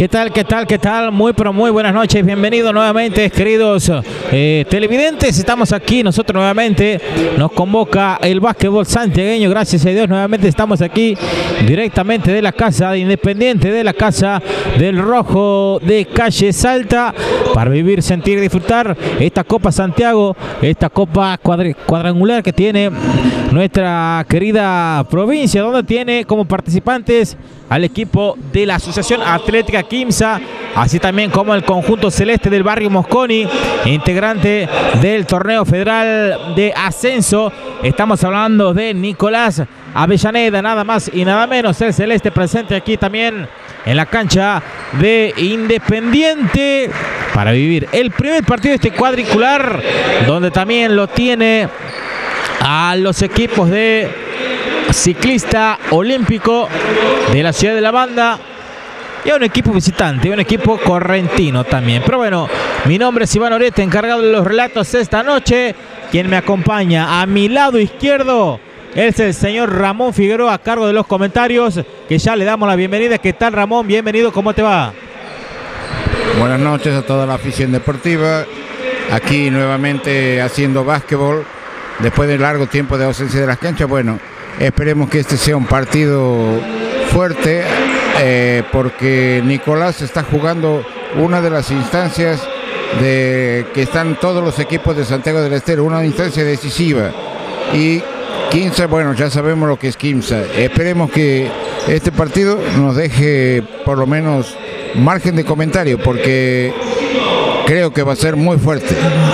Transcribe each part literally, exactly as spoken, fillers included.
¿Qué tal, qué tal, qué tal? Muy, pero muy buenas noches. Bienvenidos nuevamente, queridos eh, televidentes. Estamos aquí, nosotros nuevamente. Nos convoca el básquetbol santiagueño. Gracias a Dios, nuevamente estamos aquí directamente de la casa de Independiente, de la casa del Rojo de Calle Salta, para vivir, sentir y disfrutar esta Copa Santiago, esta Copa cuadr cuadrangular que tiene nuestra querida provincia, donde tiene como participantes al equipo de la Asociación Atlética Quimsa, así también como el conjunto celeste del barrio Mosconi, integrante del torneo federal de ascenso. Estamos hablando de Nicolás Avellaneda, nada más y nada menos, el celeste presente aquí también en la cancha de Independiente, para vivir el primer partido de este cuadrangular, donde también lo tiene a los equipos de Ciclista Olímpico de la ciudad de La Banda y a un equipo visitante, un equipo correntino también. Pero bueno, mi nombre es Iván Orete, encargado de los relatos esta noche. Quien me acompaña a mi lado izquierdo es el señor Ramón Figueroa, a cargo de los comentarios, que ya le damos la bienvenida. ¿Qué tal, Ramón? Bienvenido, ¿cómo te va? Buenas noches a toda la afición deportiva, aquí nuevamente haciendo básquetbol después de largo tiempo de ausencia de las canchas. Bueno, esperemos que este sea un partido fuerte, eh, porque Nicolás está jugando una de las instancias de que están todos los equipos de Santiago del Estero, una instancia decisiva. Y Quimsa, bueno, ya sabemos lo que es Quimsa. Esperemos que este partido nos deje por lo menos margen de comentario, porque creo que va a ser muy fuerte.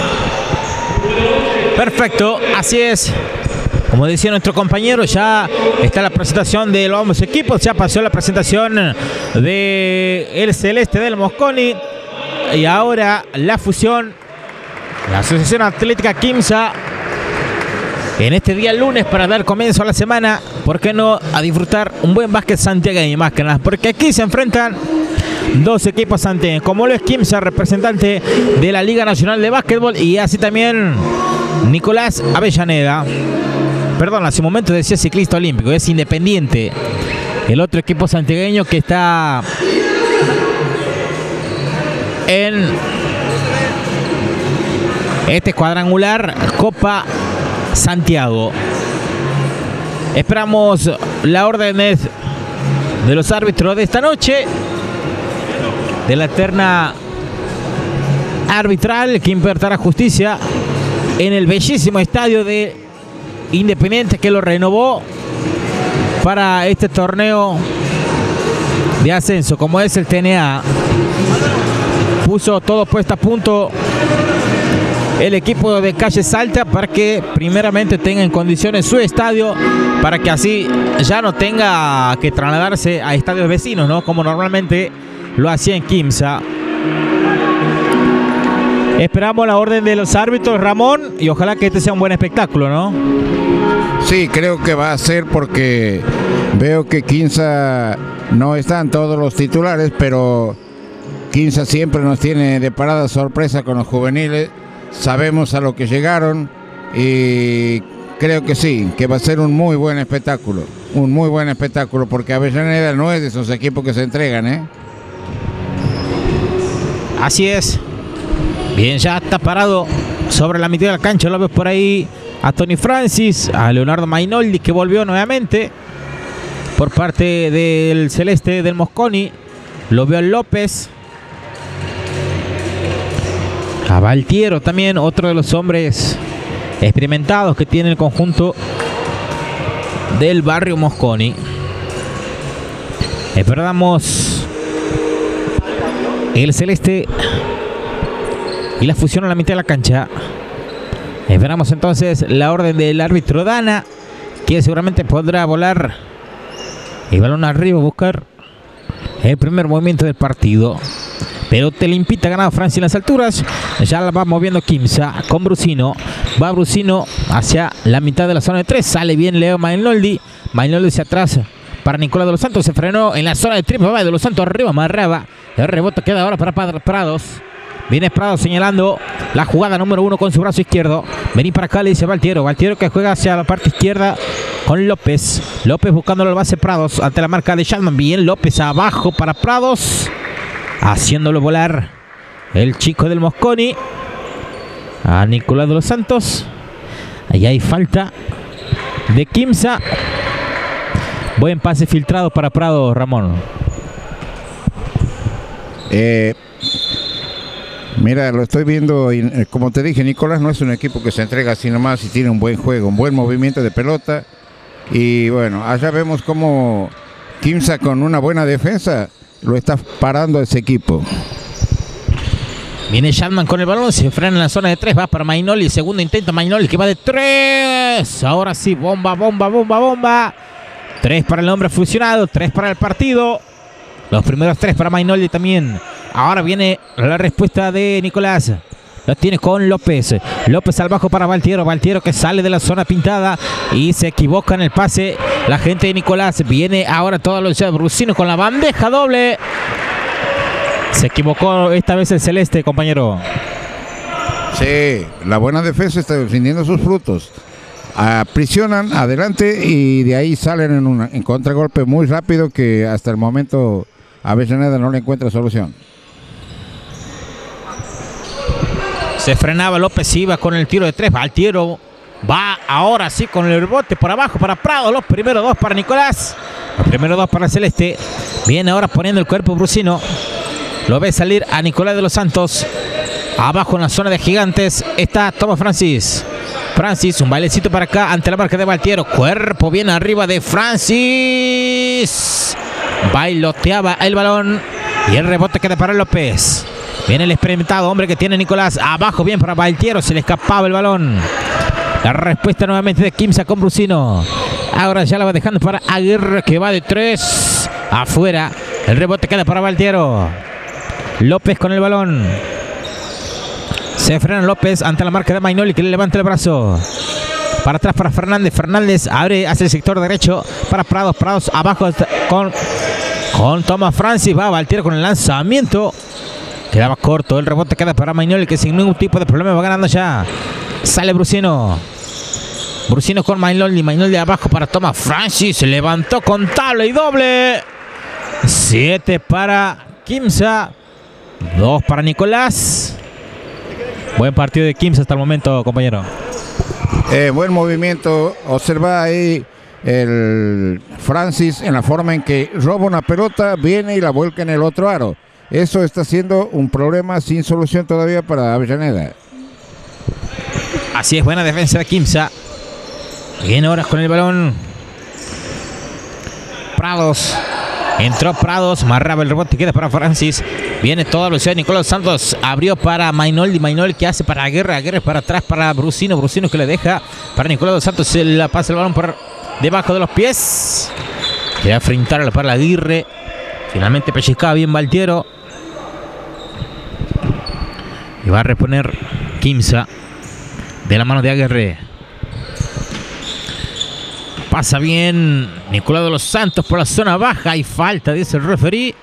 Perfecto, así es. Como decía nuestro compañero, ya está la presentación de los ambos equipos. Ya pasó la presentación de el celeste del Mosconi. Y ahora la fusión, la Asociación Atlética Quimsa, en este día lunes, para dar comienzo a la semana. ¿Por qué no a disfrutar un buen básquet santiagueño, más que nada? Porque aquí se enfrentan dos equipos santiagueños, como lo es Quimsa, representante de la Liga Nacional de Básquetbol, y así también Nicolás Avellaneda. Perdón, hace un momento decía Ciclista Olímpico, es Independiente, el otro equipo santiagueño que está en este cuadrangular Copa Santiago. Esperamos la órdenes de los árbitros de esta noche, de la terna arbitral que impartirá justicia en el bellísimo estadio de Independiente, que lo renovó para este torneo de ascenso, como es el T N A. Puso todo puesto a punto el equipo de Calle Salta para que primeramente tenga en condiciones su estadio, para que así ya no tenga que trasladarse a estadios vecinos, ¿no? Como normalmente lo hacía en Quimsa. Esperamos la orden de los árbitros, Ramón, y ojalá que este sea un buen espectáculo, ¿no? Sí, creo que va a ser, porque veo que Quimsa no están todos los titulares, pero Quimsa siempre nos tiene de parada sorpresa con los juveniles. Sabemos a lo que llegaron y creo que sí, que va a ser un muy buen espectáculo. Un muy buen espectáculo, porque Avellaneda no es de esos equipos que se entregan, ¿eh? Así es. Bien, ya está parado sobre la mitad de la cancha. Lo ves por ahí a Tony Francis, a Leonardo Mainoldi, que volvió nuevamente por parte del celeste del Mosconi. Lo veo a López, a Valtiero también, otro de los hombres experimentados que tiene el conjunto del barrio Mosconi. Esperamos el celeste y la fusión a la mitad de la cancha. Esperamos entonces la orden del árbitro Dana, que seguramente podrá volar el balón arriba, buscar el primer movimiento del partido. Pero te limpita ganado Francia en las alturas. Ya la va moviendo Quimsa con Brusino. Va Brusino hacia la mitad de la zona de tres. Sale bien Leo Mainoldi. Mainoldi hacia atrás para Nicolás de los Santos. Se frenó en la zona de triple. Va de los Santos arriba, amarraba. El rebote queda ahora para Prados. Viene Prados señalando la jugada número uno con su brazo izquierdo. Vení para acá, le dice Valtiero. Valtiero que juega hacia la parte izquierda con López. López buscando el base Prados ante la marca de Shalman. Bien, López abajo para Prados. haciéndolo volar el chico del Mosconi a Nicolás de los Santos. Ahí hay falta de Quimsa. Buen pase filtrado para Prado, Ramón. Eh, mira, lo estoy viendo y como te dije, Nicolás no es un equipo que se entrega así nomás y tiene un buen juego, un buen movimiento de pelota. Y bueno, allá vemos cómo Quimsa con una buena defensa lo está parando a ese equipo. Viene Shatman con el balón, se frena en la zona de tres, va para Mainoli, segundo intento, Mainoli que va de tres. Ahora sí, bomba, bomba, bomba, bomba. Tres para el hombre fusionado, tres para el partido. Los primeros tres para Mainoli también. Ahora viene la respuesta de Nicolás. Lo tiene con López. López al bajo para Valtiero. Valtiero que sale de la zona pintada y se equivoca en el pase. La gente de Nicolás viene ahora toda la velocidad. Brusino con la bandeja doble. Se equivocó esta vez el celeste, compañero. Sí, la buena defensa está rindiendo sus frutos. Aprisionan adelante y de ahí salen en un en contragolpe muy rápido que hasta el momento Avellaneda no le encuentra solución. Se frenaba López, iba con el tiro de tres. Valtiero va ahora sí con el rebote por abajo para Prado. Los primeros dos para Nicolás. Los primeros dos para Celeste. Viene ahora poniendo el cuerpo Brusino. Lo ve salir a Nicolás de los Santos. Abajo en la zona de gigantes está Tomás Francis. Francis, un bailecito para acá ante la marca de Valtiero. Cuerpo bien arriba de Francis. Bailoteaba el balón. Y el rebote queda para López. Viene el experimentado hombre que tiene Nicolás. Abajo bien para Valtiero. Se le escapaba el balón. La respuesta nuevamente de Quimsa con Brusino. Ahora ya la va dejando para Aguirre que va de tres. Afuera. El rebote queda para Valtiero. López con el balón. Se frena López ante la marca de Mainoli que le levanta el brazo. Para atrás para Fernández. Fernández abre hacia el sector derecho para Prados. Prados abajo con, con Tomás Francis. Va Valtiero con el lanzamiento. Quedaba corto. El rebote queda para Mainoli que sin ningún tipo de problema va ganando ya. Sale Brusino. Brusino con Mainoli. Mainoli abajo para Tomás Francis. Se levantó con tabla y doble. Siete para Quimsa. Dos para Nicolás. Buen partido de Quimsa hasta el momento, compañero. Eh, buen movimiento. Observa ahí el Francis en la forma en que roba una pelota, viene y la vuelca en el otro aro. Eso está siendo un problema sin solución todavía para Avellaneda. Así es, buena defensa de Quimsa. Viene ahora con el balón Prados. Entró Prados, marraba el rebote y queda para Francis. Viene toda la velocidad de Nicolás Santos. Abrió para Mainoli. Mainoli que hace para Aguirre. Aguirre para atrás para Brusino. Brusino que le deja para Nicolás Santos. Se la pasa el balón por debajo de los pies. Queda frintar para la Aguirre. Finalmente pellizcaba bien Valtiero. Y va a reponer Quimsa de la mano de Aguirre. Pasa bien Nicolás de los Santos por la zona baja y falta, dice el referí.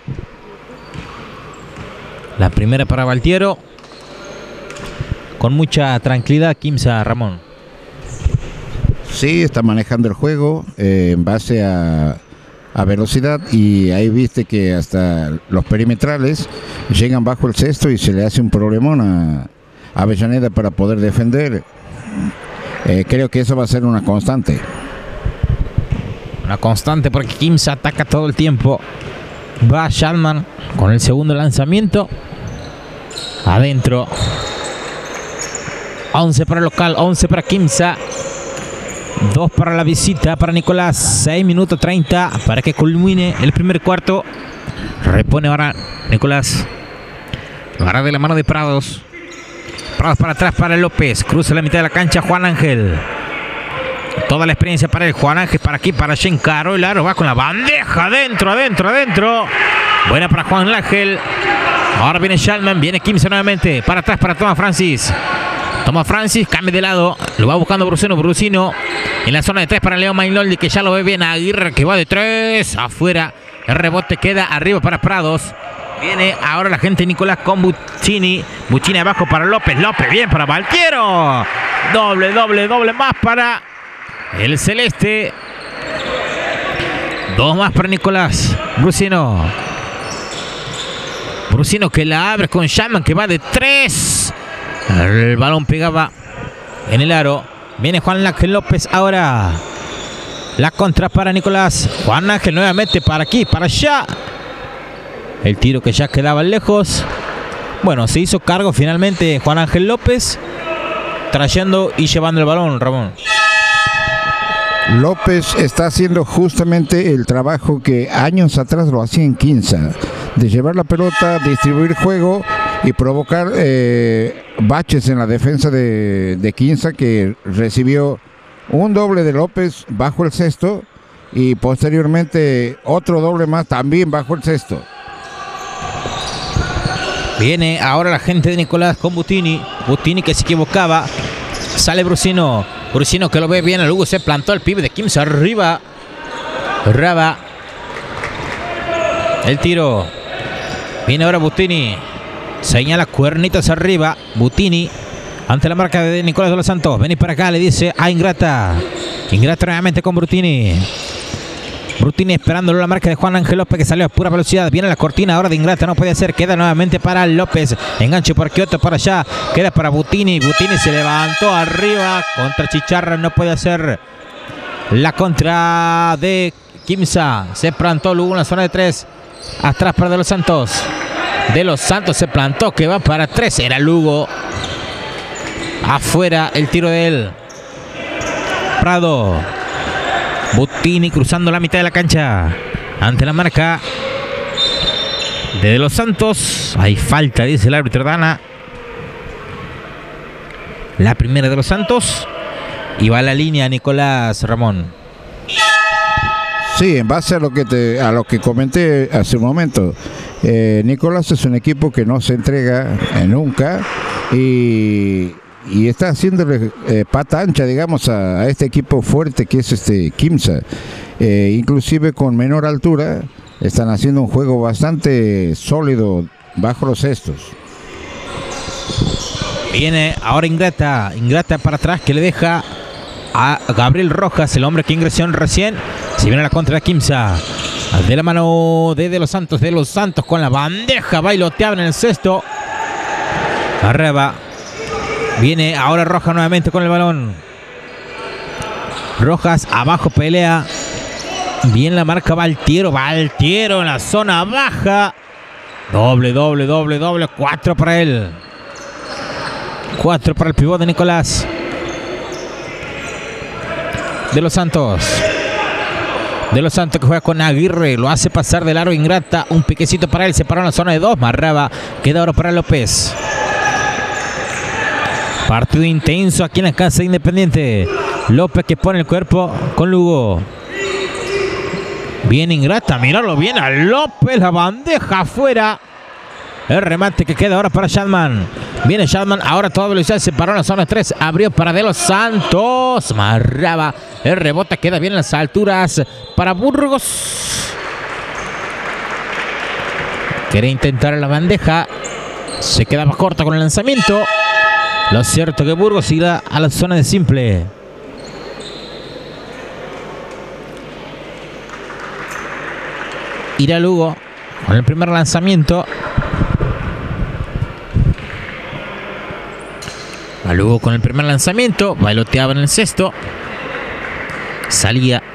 La primera para Valtiero. Con mucha tranquilidad Quimsa, Ramón. Sí, está manejando el juego eh, en base a, a velocidad y ahí viste que hasta los perimetrales llegan bajo el cesto y se le hace un problemón a, a Avellaneda para poder defender. Eh, creo que eso va a ser una constante. Una constante porque Quimsa ataca todo el tiempo. Va Shatman con el segundo lanzamiento. Adentro. once para el local, once para Quimsa. dos para la visita para Nicolás. seis minutos treinta para que culmine el primer cuarto. Repone ahora Nicolás. Ahora de la mano de Prados. Prados para atrás para López. Cruza la mitad de la cancha Juan Ángel. Toda la experiencia para el Juan Ángel, para aquí, para Shenkaro. El aro va con la bandeja, adentro, adentro, adentro. Buena para Juan Ángel. Ahora viene Shatman, viene Quimsa nuevamente. Para atrás para Tomás Francis. Tomás Francis, cambia de lado. Lo va buscando Brusino, Brusino. En la zona de tres para Leo Mainoldi, que ya lo ve bien. Aguirre que va de tres. Afuera. El rebote queda arriba para Prados. Viene ahora la gente Nicolás con Buccini. Buccini abajo para López. López bien para Valtiero. Doble, doble, doble más para el celeste. Dos más para Nicolás. Brusino. Brusino que la abre con Shaman, que va de tres. El balón pegaba en el aro. Viene Juan Ángel López ahora. La contra para Nicolás. Juan Ángel nuevamente para aquí, para allá. El tiro que ya quedaba lejos. Bueno, se hizo cargo finalmente Juan Ángel López, trayendo y llevando el balón, Ramón. López está haciendo justamente el trabajo que años atrás lo hacía en Quimsa, de llevar la pelota, distribuir juego y provocar eh, baches en la defensa de, de Quimsa, que recibió un doble de López bajo el cesto y posteriormente otro doble más también bajo el cesto. Viene ahora la gente de Nicolás con Butini. Butini que se equivocaba. Sale Brusino. Brusino que lo ve bien. Luego se plantó el pibe de Quimsa arriba. Raba. El tiro. Viene ahora Butini. Señala cuernitas arriba. Butini ante la marca de Nicolás de los Santos. Vení para acá, le dice a Ingrata. Ingrata nuevamente con Brutini. Brutini esperándolo la marca de Juan Ángel López, que salió a pura velocidad. Viene la cortina ahora de Ingrata, no puede ser. Queda nuevamente para López. Enganche por Kioto para allá. Queda para Butini. Butini se levantó arriba. Contra Chicharra no puede hacer. La contra de Quimsa. Se plantó Lugo en la zona de tres. Atrás para De los Santos. De los Santos se plantó, que va para tres. Era Lugo. Afuera el tiro de él. Prado. Butini cruzando la mitad de la cancha. Ante la marca de De los Santos. Hay falta, dice el árbitro Dana. La primera de los Santos. Y va a la línea Nicolás, Ramón. Sí, en base a lo que te, a lo que comenté hace un momento. Eh, Nicolás es un equipo que no se entrega eh, nunca. Y... y está haciéndole eh, pata ancha, digamos, a, a este equipo fuerte que es este Quimsa. Eh, inclusive con menor altura están haciendo un juego bastante sólido bajo los cestos. Viene ahora Ingrata. Ingrata para atrás, que le deja a Gabriel Rojas, el hombre que ingresó recién. Se viene la contra de Quimsa. De la mano de De los Santos. De los Santos con la bandeja bailoteaba en el cesto. Arriba. Viene ahora Rojas nuevamente con el balón. Rojas abajo pelea. Bien la marca Valtiero. Valtiero en la zona baja. Doble, doble, doble, doble. Cuatro para él. Cuatro para el pivot de Nicolás. De los Santos. De los Santos que juega con Aguirre. Lo hace pasar del aro Ingrata. Un piquecito para él. Se paró en la zona de dos. Marraba. Queda ahora para López. Partido intenso aquí en la casa de Independiente. López que pone el cuerpo con Lugo. Bien Ingrata, mirarlo bien a López. La bandeja afuera. El remate que queda ahora para Shadman. Viene Shadman, ahora a toda velocidad. Se paró en la zona tres. Abrió para De los Santos. Marraba. El rebote queda bien en las alturas para Burgos. Quiere intentar la bandeja. Se quedaba corta con el lanzamiento. Lo cierto que Burgos irá a la zona de simple. Irá Lugo con el primer lanzamiento. A Lugo con el primer lanzamiento. Bailoteaba en el cesto. Salía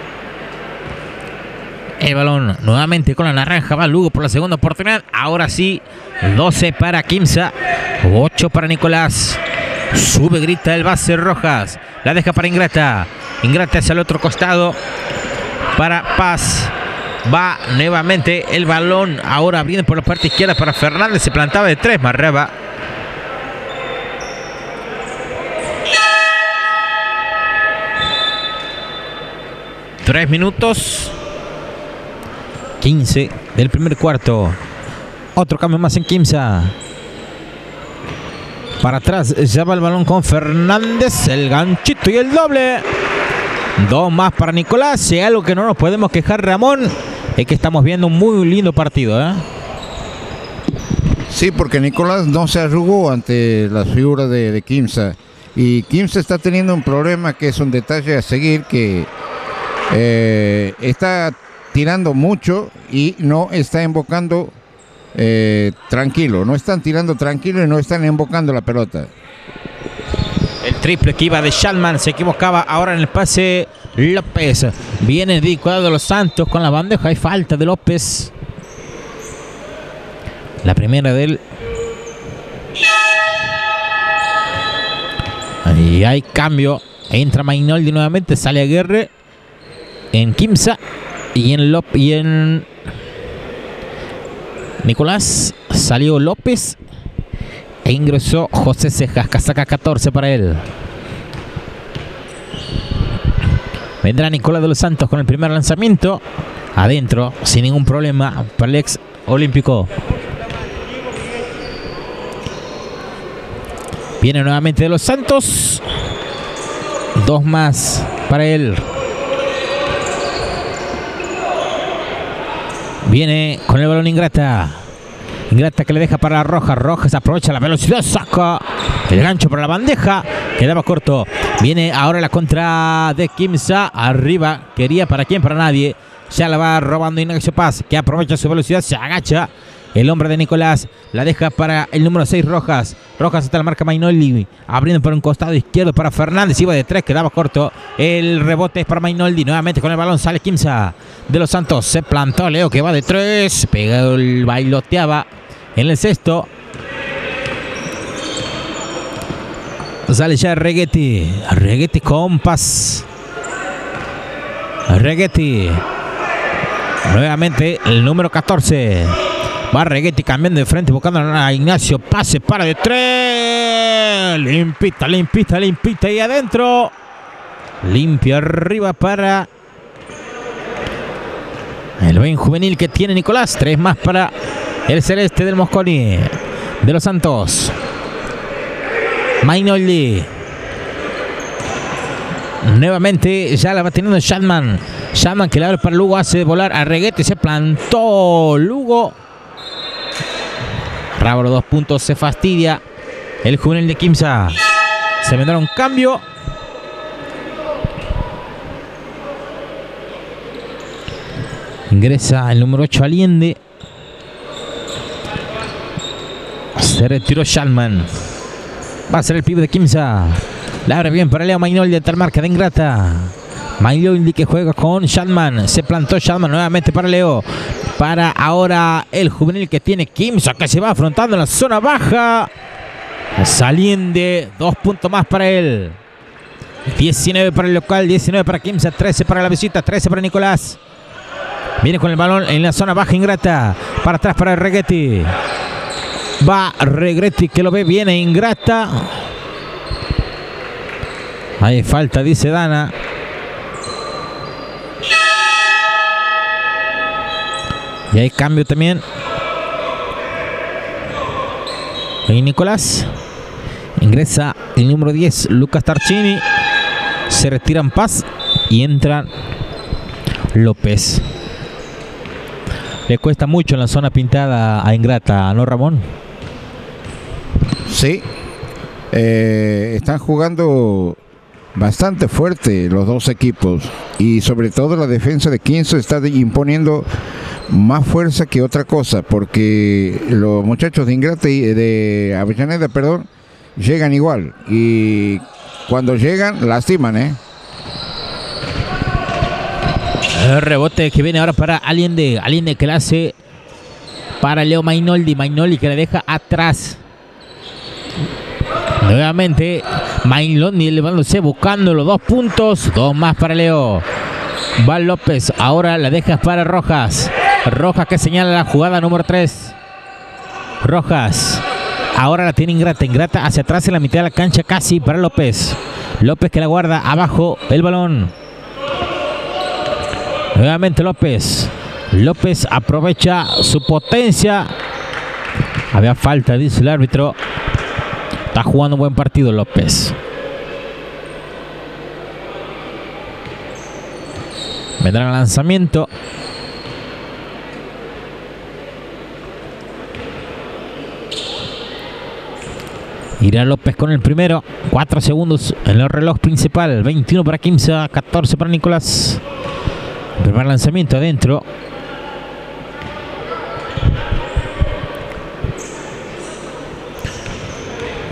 el balón nuevamente con la naranja. Va Lugo por la segunda oportunidad. Ahora sí, doce para Quimsa. ocho para Nicolás. Sube, grita el base Rojas. La deja para Ingrata. Ingrata hacia el otro costado para Paz. Va nuevamente el balón. Ahora viene por la parte izquierda para Fernández. Se plantaba de tres. Marraba. Tres minutos. quince del primer cuarto. Otro cambio más en Quimsa. Para atrás lleva el balón con Fernández. El ganchito y el doble. Dos más para Nicolás. Y algo que no nos podemos quejar, Ramón, es que estamos viendo un muy lindo partido, ¿eh? Sí, porque Nicolás no se arrugó ante las figuras de, de Quimsa. Y Quimsa está teniendo un problema que es un detalle a seguir, que eh, está tirando mucho y no está invocando eh, tranquilo, no están tirando tranquilo y no están embocando la pelota. El triple que iba de Schalman, se equivocaba ahora en el pase López. Viene de cuidado de los Santos con la bandeja, hay falta de López. La primera de él. Y hay cambio. Entra Mainoldi nuevamente, sale Aguirre. En Quimsa y en López y en Nicolás salió López e ingresó José Cejas, casaca catorce para él. Vendrá Nicolás de los Santos con el primer lanzamiento. Adentro, sin ningún problema para el ex olímpico. Viene nuevamente de los Santos. Dos más para él. Viene con el balón Ingrata. Ingrata que le deja para Rojas. Rojas aprovecha la velocidad. Saca el gancho para la bandeja. Quedaba corto. Viene ahora la contra de Quimsa. Arriba. Quería para quién, para nadie. Ya la va robando Ignacio Paz, que aprovecha su velocidad. Se agacha. El hombre de Nicolás la deja para el número seis, Rojas. Rojas hasta la marca Mainoldi. Abriendo por un costado izquierdo para Fernández. Iba de tres, quedaba corto. El rebote es para Mainoldi. Nuevamente con el balón sale Quimsa de los Santos. Se plantó Leo, que va de tres. Pegó el bailoteaba en el sexto. Sale ya Reguetti. Reguetti con Paz. Reguetti. Nuevamente el número catorce. Va Reguetti cambiando de frente, buscando a Ignacio. Pase para de tres. Limpita, limpita, limpita. Y adentro. Limpia arriba para el buen juvenil que tiene Nicolás. Tres más para el celeste del Mosconi. De los Santos. Mainoldi. Nuevamente ya la va teniendo Schalman. Schalman que la abre para Lugo. Hace volar a Reguetti. Se plantó Lugo. Rábaro, dos puntos, se fastidia el juvenil de Quimsa. Se vendrá un cambio. Ingresa el número ocho, Allende. Se retiró Schalman. Va a ser el pibe de Quimsa. La abre bien para Leo Mainoldi de tal marca de Ingrata. Mainoldi que juega con Schalman. Se plantó Schalman nuevamente para Leo. Para ahora el juvenil que tiene Quimsa, que se va afrontando en la zona baja. Allende, dos puntos más para él. diecinueve para el local, diecinueve para Quimsa, trece para la visita, trece para Nicolás. Viene con el balón en la zona baja Ingrata. Para atrás para Reguetti. Va Reguetti que lo ve bien e Ingrata. Hay falta, dice Dana. Y hay cambio también. Y Nicolás. Ingresa el número diez, Lucas Tarchini. Se retiran Paz y entra López. Le cuesta mucho en la zona pintada a Ingrata, ¿no, Ramón? Sí. Eh, están jugando bastante fuerte los dos equipos. Y sobre todo la defensa de Quimsa está imponiendo más fuerza que otra cosa, porque los muchachos de Ingrata y de Avellaneda, perdón, llegan igual y cuando llegan lastiman, ¿eh? El rebote que viene ahora para Allende, Allende que la hace para Leo Mainoldi, Mainoldi que la deja atrás. Nuevamente Mainoldi elevándose, buscando los dos puntos, dos más para Leo. Va López, ahora la deja para Rojas. Rojas que señala la jugada número tres. Rojas. Ahora la tiene Ingrata. Ingrata hacia atrás en la mitad de la cancha casi para López. López que la guarda abajo el balón. Nuevamente López. López aprovecha su potencia. Había falta, dice el árbitro. Está jugando un buen partido López. Vendrá el lanzamiento. Irá López con el primero. cuatro segundos en el reloj principal. veintiuno para Quimsa, catorce para Nicolás. Primer lanzamiento adentro.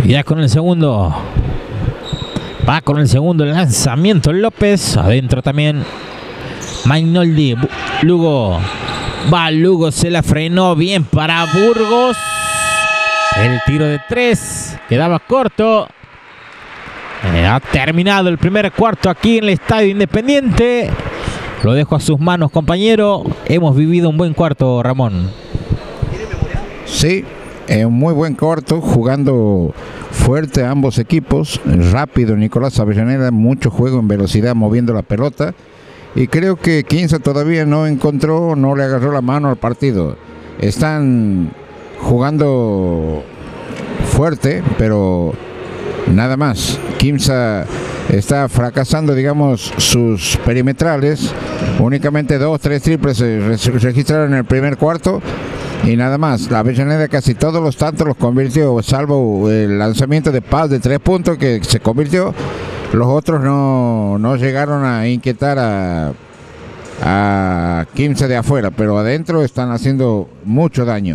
Ya con el segundo. Va con el segundo lanzamiento López. Adentro también Mainoldi. Lugo. Va Lugo, se la frenó bien para Burgos. El tiro de tres quedaba corto. Eh, ha terminado el primer cuarto aquí en el Estadio Independiente. Lo dejo a sus manos, compañero. Hemos vivido un buen cuarto, Ramón. Sí, eh, un muy buen cuarto, jugando fuerte a ambos equipos. Rápido Nicolás Avellaneda, mucho juego en velocidad moviendo la pelota. Y creo que Quimsa todavía no encontró, no le agarró la mano al partido. Están jugando fuerte, pero nada más. Quimsa está fracasando, digamos, sus perimetrales. Únicamente dos, tres triples se registraron en el primer cuarto y nada más. La Avellaneda casi todos los tantos los convirtió, salvo el lanzamiento de Paz de tres puntos que se convirtió. Los otros no, no llegaron a inquietar a, a Quimsa de afuera, pero adentro están haciendo mucho daño.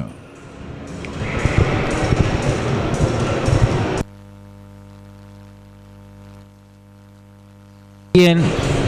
Bien.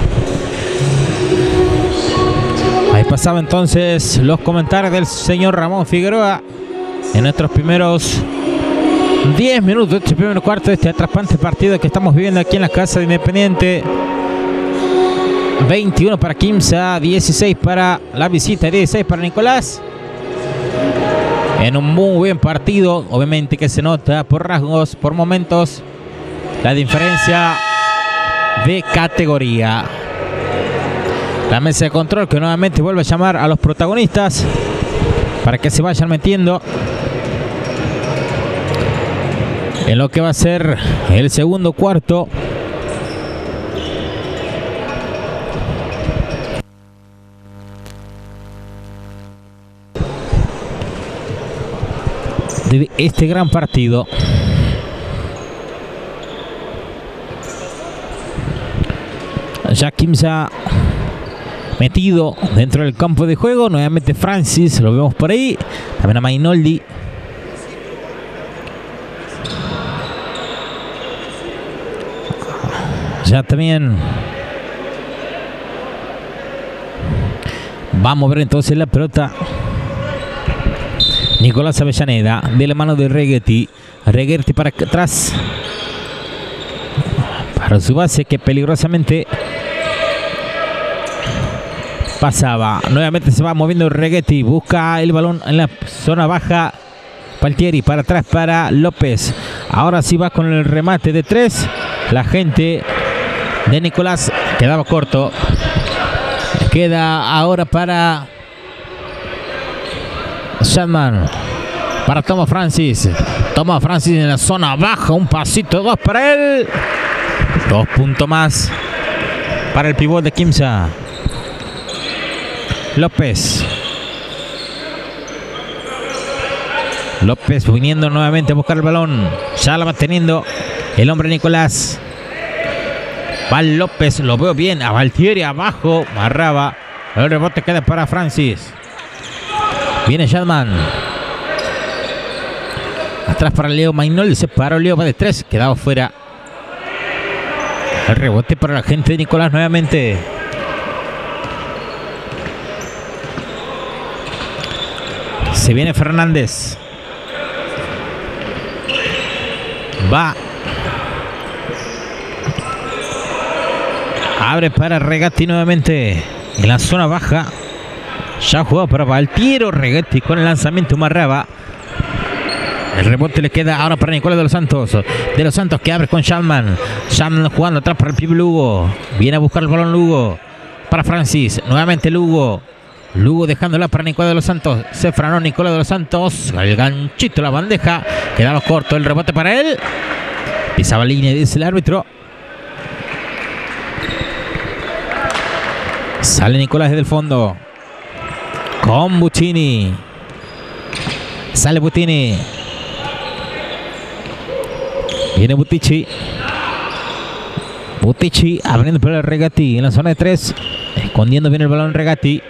Ahí pasaba entonces los comentarios del señor Ramón Figueroa en nuestros primeros diez minutos de este primer cuarto de este atrapante partido que estamos viviendo aquí en la casa de Independiente. veintiuno para Quimsa, dieciséis para la visita, dieciséis para Nicolás. En un muy buen partido, obviamente que se nota por rasgos, por momentos, la diferencia de categoría. La mesa de control que nuevamente vuelve a llamar a los protagonistas para que se vayan metiendo en lo que va a ser el segundo cuarto. De este gran partido. Ya Quimsa metido dentro del campo de juego. Nuevamente Francis, lo vemos por ahí. También a Mainoldi. Ya también va a mover entonces la pelota Nicolás Avellaneda de la mano de Reghetti. Reghetti para atrás para su base que peligrosamente pasaba. Nuevamente se va moviendo Reghetti. Busca el balón en la zona baja. Paltieri para atrás para López. Ahora sí va con el remate de tres. La gente de Nicolás quedaba corto. Queda ahora para Shandman. Para Thomas Francis. Thomas Francis en la zona baja. Un pasito, dos para él. Dos puntos más para el pivot de Quimsa. López. López viniendo nuevamente a buscar el balón. Ya la va teniendo el hombre Nicolás. Va López, lo veo bien. A Valtieri abajo. Marraba. El rebote queda para Francis. Viene Shandman. Atrás para Leo Mainoldi. Se paró Leo, va de tres. Quedaba fuera. El rebote para la gente de Nicolás nuevamente. Se viene Fernández. Va. Abre para Reghetti nuevamente. En la zona baja. Ya jugó para Valtiero. Reghetti con el lanzamiento Marraba. El rebote le queda ahora para Nicolás de los Santos. De los Santos que abre con Shandman. Shandman jugando atrás para el pibe Lugo. Viene a buscar el balón Lugo. Para Francis. Nuevamente Lugo. Lugo dejándola para Nicolás de los Santos. Se frenó Nicolás de los Santos. El ganchito, la bandeja. Quedaba corto el rebote para él. Pisaba línea, dice el árbitro. Sale Nicolás desde el fondo. Con Buccini. Sale Buccini. Viene Butici. Butici abriendo para el Reghetti en la zona de tres. Escondiendo bien el balón Reghetti.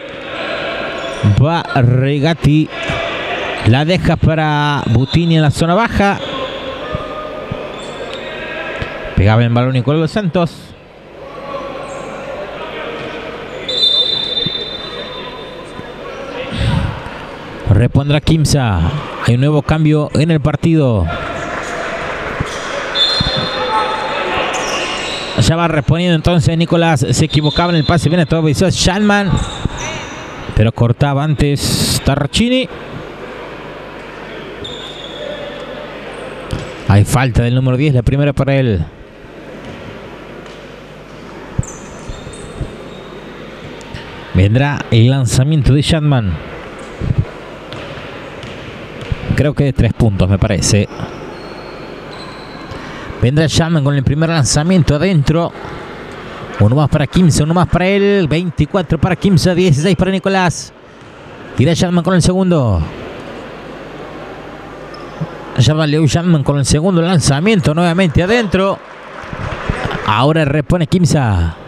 Va Reghetti. La deja para Buccini en la zona baja. Pegaba el balón Nicolás Dos Santos. Repondrá Quimsa. Hay un nuevo cambio en el partido. Ya va respondiendo entonces Nicolás. Se equivocaba en el pase. Viene todo visor Shanman. Pero cortaba antes Tarchini. Hay falta del número diez. La primera para él. Vendrá el lanzamiento de Shanman. Creo que de tres puntos, me parece. Vendrá Shanman con el primer lanzamiento adentro. Uno más para Quimsa, uno más para él. veinticuatro para Quimsa, dieciséis para Nicolás. Tira Shanman con el segundo. Ya va Leo Shanman con el segundo lanzamiento. Nuevamente adentro. Ahora repone Quimsa.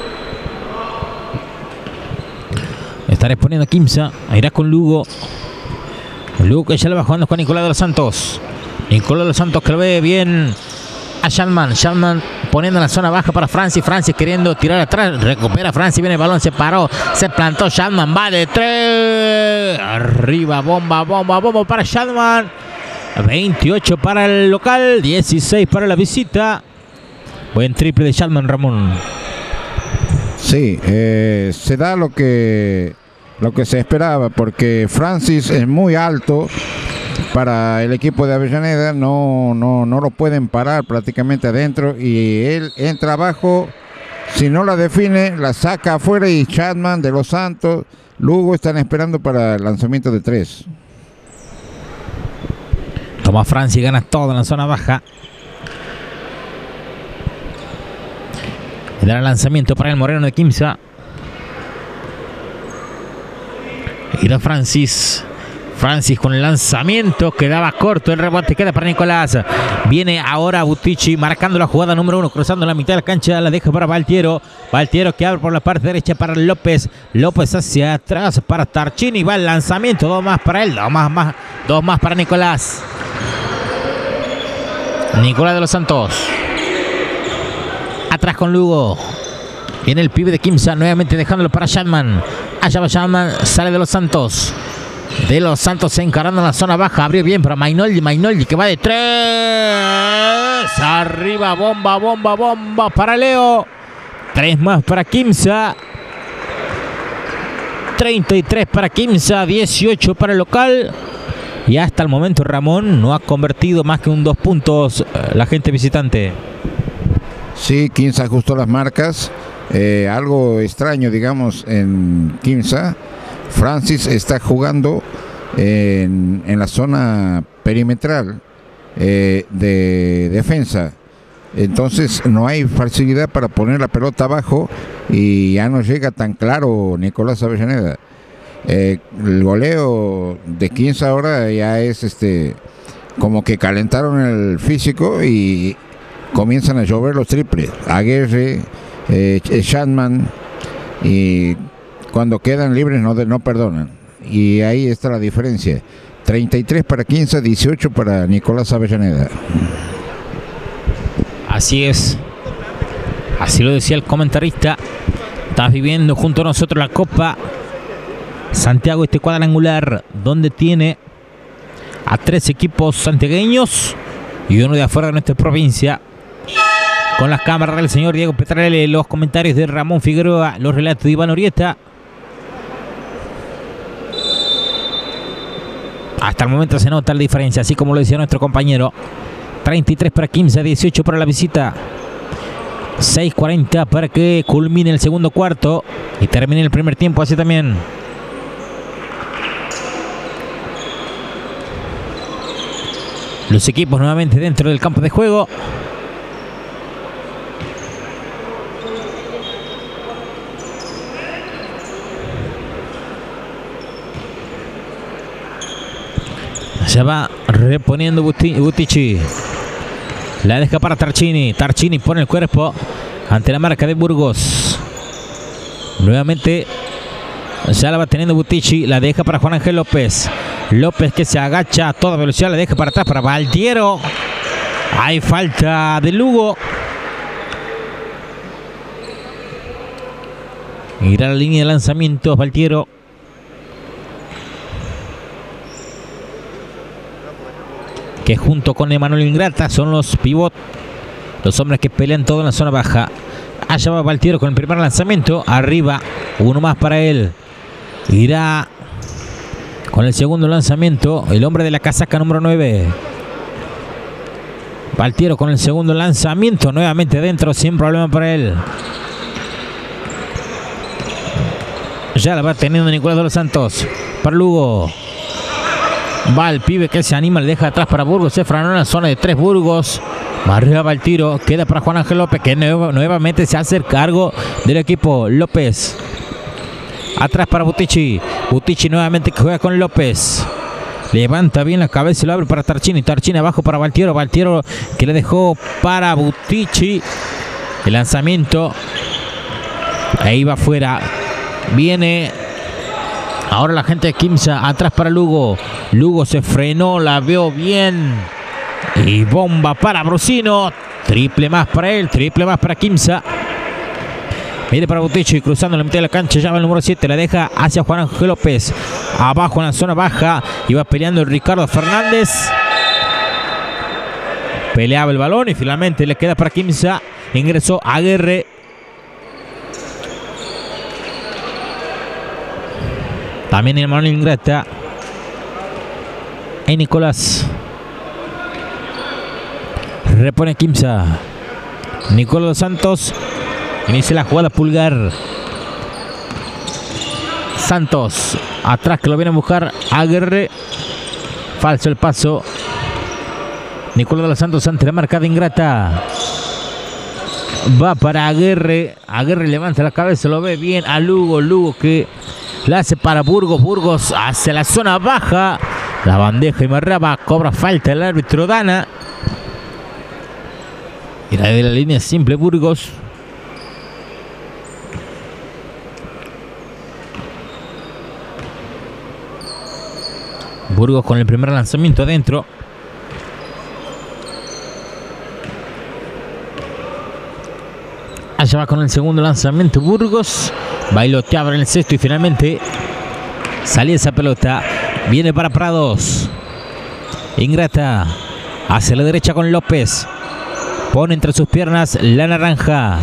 Está respondiendo Quimsa. Irá con Lugo. Lugo que ya le va jugando con Nicolás de los Santos. Nicolás de los Santos que lo ve bien a Shanman. Shanman poniendo en la zona baja para Francis. Francis queriendo tirar atrás. Recupera Francis. Viene el balón. Se paró. Se plantó Shanman. Va de tres. Arriba. Bomba, bomba, bomba para Shanman. veintiocho para el local. dieciséis para la visita. Buen triple de Shanman, Ramón. Sí, eh, se da lo que lo que se esperaba, porque Francis es muy alto para el equipo de Avellaneda, no, no, no lo pueden parar prácticamente adentro y él entra abajo, si no la define, la saca afuera y Shanman de los Santos, Lugo están esperando para el lanzamiento de tres. Toma Francis, gana todo en la zona baja. Dará lanzamiento para el Moreno de Quimsa. Irá Francis. Francis con el lanzamiento. Quedaba corto. El rebote queda para Nicolás. Viene ahora Butici marcando la jugada número uno. Cruzando la mitad de la cancha. La deja para Valtiero. Valtiero que abre por la parte derecha para López. López hacia atrás para Tarchini. Va el lanzamiento. Dos más para él. Dos más, más, dos más para Nicolás. Nicolás de los Santos. Atrás con Lugo. Viene el pibe de Quimsa. Nuevamente dejándolo para Shanman. Allá va Shanman. Sale de los Santos. De los Santos encarando en la zona baja. Abrió bien para Mainoldi. Mainoldi que va de tres. Arriba. Bomba, bomba, bomba para Leo. Tres más para Quimsa. treinta y tres para Quimsa. dieciocho para el local. Y hasta el momento Ramón no ha convertido más que un dos puntos la gente visitante. Sí, Quimsa ajustó las marcas. Eh, algo extraño, digamos, en Quimsa. Francis está jugando en, en la zona perimetral eh, de defensa. Entonces no hay facilidad para poner la pelota abajo y ya no llega tan claro Nicolás Avellaneda. Eh, el goleo de Quimsa ahora ya es este como que calentaron el físico y comienzan a llover los triples. Aguirre, eh, Shanman, y cuando quedan libres no, no perdonan. Y ahí está la diferencia. treinta y tres para Quimsa, dieciocho para Nicolás Avellaneda. Así es. Así lo decía el comentarista. Estás viviendo junto a nosotros la Copa Santiago, este cuadrangular, donde tiene a tres equipos santiagueños y uno de afuera de nuestra provincia. Con las cámaras del señor Diego Petrarelli, los comentarios de Ramón Figueroa, los relatos de Iván Orieta. Hasta el momento se nota la diferencia, así como lo decía nuestro compañero. treinta y tres para Quimsa, dieciocho para la visita. seis cuarenta para que culmine el segundo cuarto y termine el primer tiempo así también. Los equipos nuevamente dentro del campo de juego. Ya va reponiendo Butici. La deja para Tarchini. Tarchini pone el cuerpo ante la marca de Burgos. Nuevamente ya la va teniendo Butici. La deja para Juan Ángel López. López que se agacha a toda velocidad. La deja para atrás para Valtiero. Hay falta de Lugo. Irá a la línea de lanzamientos Valtiero. Que junto con Emanuel Ingrata son los pivot, los hombres que pelean todo en la zona baja. Allá va Valtiero con el primer lanzamiento. Arriba, uno más para él. Irá con el segundo lanzamiento el hombre de la casaca número nueve. Valtiero con el segundo lanzamiento. Nuevamente dentro, sin problema para él. Ya la va teniendo Nicolás de los Santos. Para Lugo. Va el pibe que se anima, le deja atrás para Burgos. Se frenó en la zona de tres Burgos. Más arriba va el tiro. Queda para Juan Ángel López, que nueva, nuevamente se hace cargo del equipo. López. Atrás para Butici. Butici nuevamente que juega con López. Levanta bien la cabeza y lo abre para Tarchini. Tarchini abajo para Valtiero. Valtiero que le dejó para Butici. El lanzamiento. Ahí va afuera. Viene ahora la gente de Quimsa. Atrás para Lugo. Lugo se frenó. La veo bien. Y bomba para Brusino. Triple más para él. Triple más para Quimsa. Mire para Butici, cruzando la mitad de la cancha, llama el número siete, la deja hacia Juan Ángel López. Abajo en la zona baja, iba peleando el Ricardo Fernández. Peleaba el balón y finalmente le queda para Quimsa. Ingresó Aguirre. También el Manuel Ingrata. Y Nicolás. Repone Quimsa. Nicolás dos Santos. Inicia la jugada Pulgar. Santos. Atrás que lo viene a buscar Aguirre. Falso el paso. Nicolás de los Santos ante la marca de Ingrata. Va para Aguirre. Aguirre levanta la cabeza, lo ve bien a Lugo. Lugo que la hace para Burgos. Burgos hacia la zona baja. La bandeja y Marraba. Cobra falta el árbitro Dana. Y la de la línea simple Burgos. Burgos con el primer lanzamiento adentro. Allá va con el segundo lanzamiento Burgos. Bailoteaba en el sexto y finalmente salía esa pelota. Viene para Prados. Ingrata. Hacia la derecha con López. Pone entre sus piernas la naranja.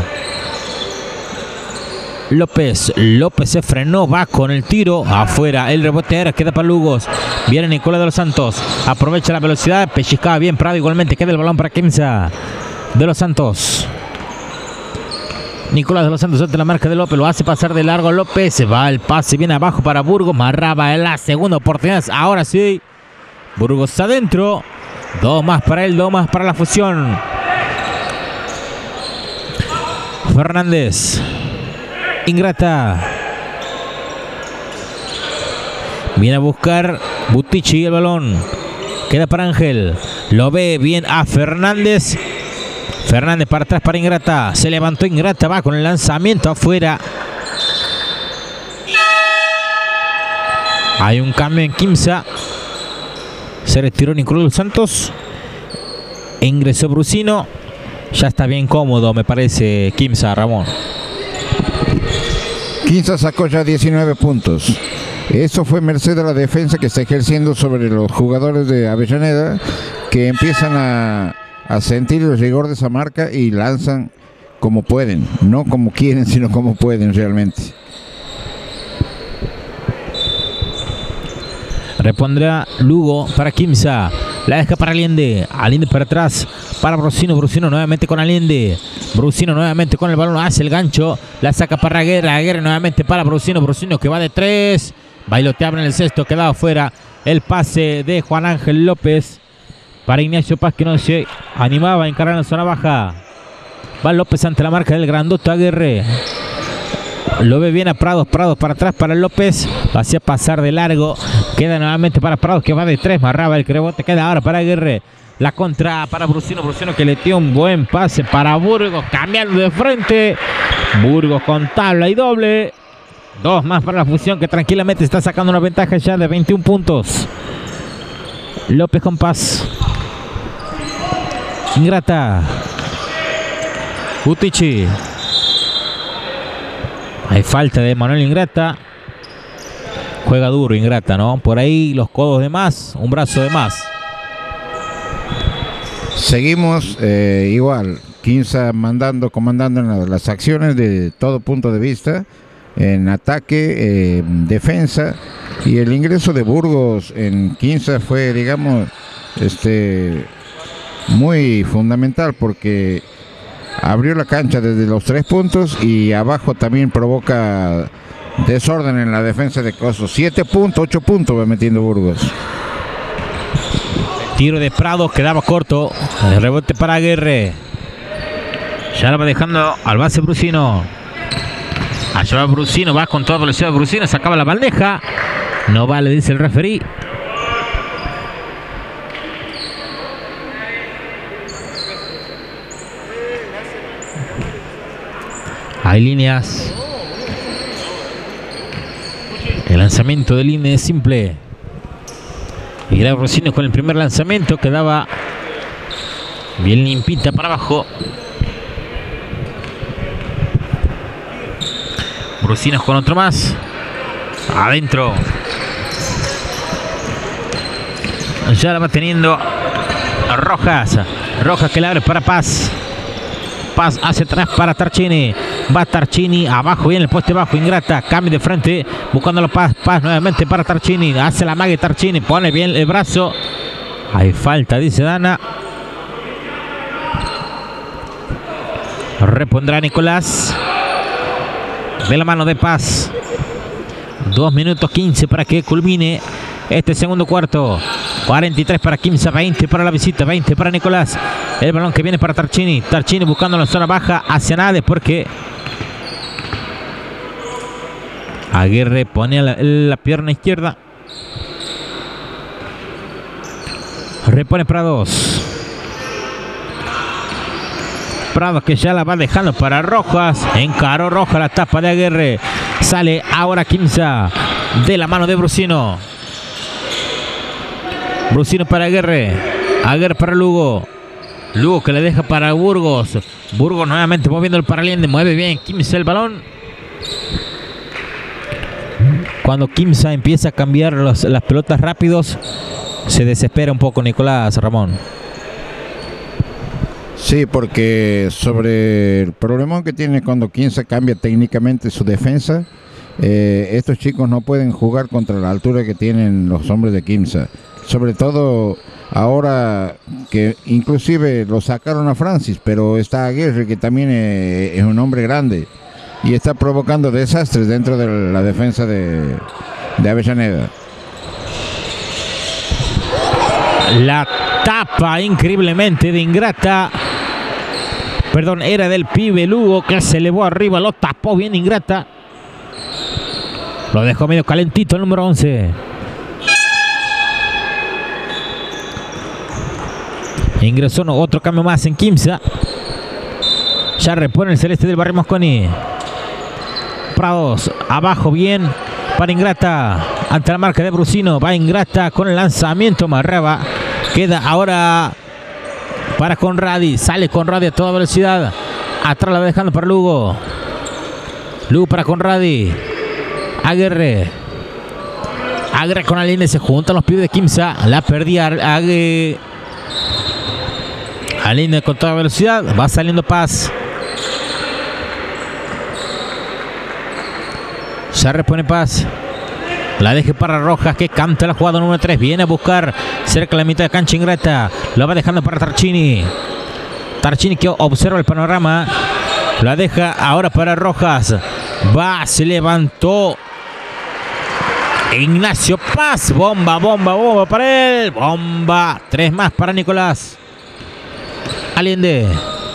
López, López se frenó, va con el tiro afuera, el rebote era, queda para Lugos. Viene Nicolás de los Santos, aprovecha la velocidad, pellizcaba bien Prado, igualmente queda el balón para Quimsa de los Santos. Nicolás de los Santos ante la marca de López, lo hace pasar de largo López, se va el pase, viene abajo para Burgos, Marraba en la segunda oportunidad, ahora sí, Burgos adentro, dos más para él, dos más para la fusión. Fernández. Ingrata. Viene a buscar Butici el balón. Queda para Ángel. Lo ve bien a Fernández. Fernández para atrás para Ingrata. Se levantó Ingrata. Va con el lanzamiento afuera. Hay un cambio en Quimsa. Se retiró Nicolás Santos. Ingresó Brusino. Ya está bien cómodo, me parece, Quimsa, Ramón. Quimsa sacó ya diecinueve puntos. Eso fue merced a la defensa que está ejerciendo sobre los jugadores de Avellaneda, que empiezan a, a sentir el rigor de esa marca y lanzan como pueden. No como quieren, sino como pueden realmente. Repondrá Lugo para Quimsa. La deja para Allende. Allende para atrás. Para Brusino. Brusino nuevamente con Allende. Brusino nuevamente con el balón. Hace el gancho. La saca para Aguirre. Aguirre nuevamente para Brusino. Brusino que va de tres. Bailoteaba en el sexto. Quedaba fuera el pase de Juan Ángel López. Para Ignacio Paz que no se animaba a encarar en la zona baja. Va López ante la marca del grandoto Aguirre. Lo ve bien a Prados. Prados para atrás para López. Lo hacía pasar de largo. Queda nuevamente para Prados que va de tres. Marraba el rebote. Queda ahora para Aguirre. La contra para Brusino. Brusino que le dio un buen pase para Burgos. Cambiando de frente. Burgos con tabla y doble. Dos más para la fusión que tranquilamente está sacando una ventaja ya de veintiún puntos. López con Paz. Ingrata. Butici. Hay falta de Manuel Ingrata. Juega duro Ingrata, ¿no? Por ahí los codos de más, un brazo de más. Seguimos eh, igual, Quimsa mandando, comandando en la, las acciones de todo punto de vista, en ataque, eh, defensa, y el ingreso de Burgos en Quimsa fue, digamos, este, muy fundamental porque abrió la cancha desde los tres puntos y abajo también provoca desorden en la defensa de Coso. Siete puntos, ocho puntos va metiendo Burgos. Tiro de Prado, quedaba corto. El rebote para Aguirre. Ya lo va dejando al base Brusino. Allá va Brusino, va con toda velocidad Brusino, sacaba la bandeja. No vale, dice el referí. Hay líneas. El lanzamiento de línea es simple. Y era Brusino con el primer lanzamiento. Quedaba bien limpita para abajo. Brusino con otro más. Adentro. Ya la va teniendo Rojas. Rojas que la abre para Paz. Paz hacia atrás para Tarchini. Va Tarchini abajo, viene el poste bajo. Ingrata, cambio de frente. Buscándolo Paz. Paz nuevamente para Tarchini. Hace la mague Tarchini. Pone bien el brazo. Hay falta, dice Dana. Repondrá Nicolás. De la mano de Paz. dos minutos quince para que culmine este segundo cuarto. cuarenta y tres para Quimsa, veinte para la visita, veinte para Nicolás. El balón que viene para Tarchini. Tarchini buscando la zona baja hacia Nades porque Aguirre pone la, la pierna izquierda. Repone Prados. Prados que ya la va dejando para Rojas. Encaró Rojas la tapa de Aguirre. Sale ahora Quimsa de la mano de Brusino. Brusino para Aguirre. Aguirre para Lugo. Lugo que le deja para Burgos. Burgos nuevamente moviendo el paraliente. Mueve bien Quimsa el balón. Cuando Quimsa empieza a cambiar los, las pelotas rápidos, se desespera un poco Nicolás, Ramón. Sí, porque sobre el problemón que tiene cuando Quimsa cambia técnicamente su defensa, eh, estos chicos no pueden jugar contra la altura que tienen los hombres de Quimsa. Sobre todo ahora que inclusive lo sacaron a Francis, pero está Aguirre que también es, es un hombre grande y está provocando desastres dentro de la defensa de, de Avellaneda. La tapa increíblemente de Ingrata. Perdón, era del pibe Lugo que se elevó arriba, lo tapó bien Ingrata. Lo dejó medio calentito el número once. Ingresó otro cambio más en Quimsa. Ya repone el celeste del Barrio Mosconi. Prados, abajo bien para Ingrata. Ante la marca de Brusino. Va Ingrata con el lanzamiento. Marraba. Queda ahora para Conradi. Sale Conradi a toda velocidad. Atrás la va dejando para Lugo. Lugo para Conradi. Aguirre. Aguirre con la línea. Se juntan los pibes de Quimsa. La perdía Aguirre. A línea con toda velocidad. Va saliendo Paz. Se repone Paz. La deje para Rojas que canta la jugada número tres. Viene a buscar cerca de la mitad de cancha Ingrata. Lo va dejando para Tarchini. Tarchini que observa el panorama. La deja ahora para Rojas. Va, se levantó Ignacio Paz. Bomba, bomba, bomba para él. Bomba. Tres más para Nicolás. Allende.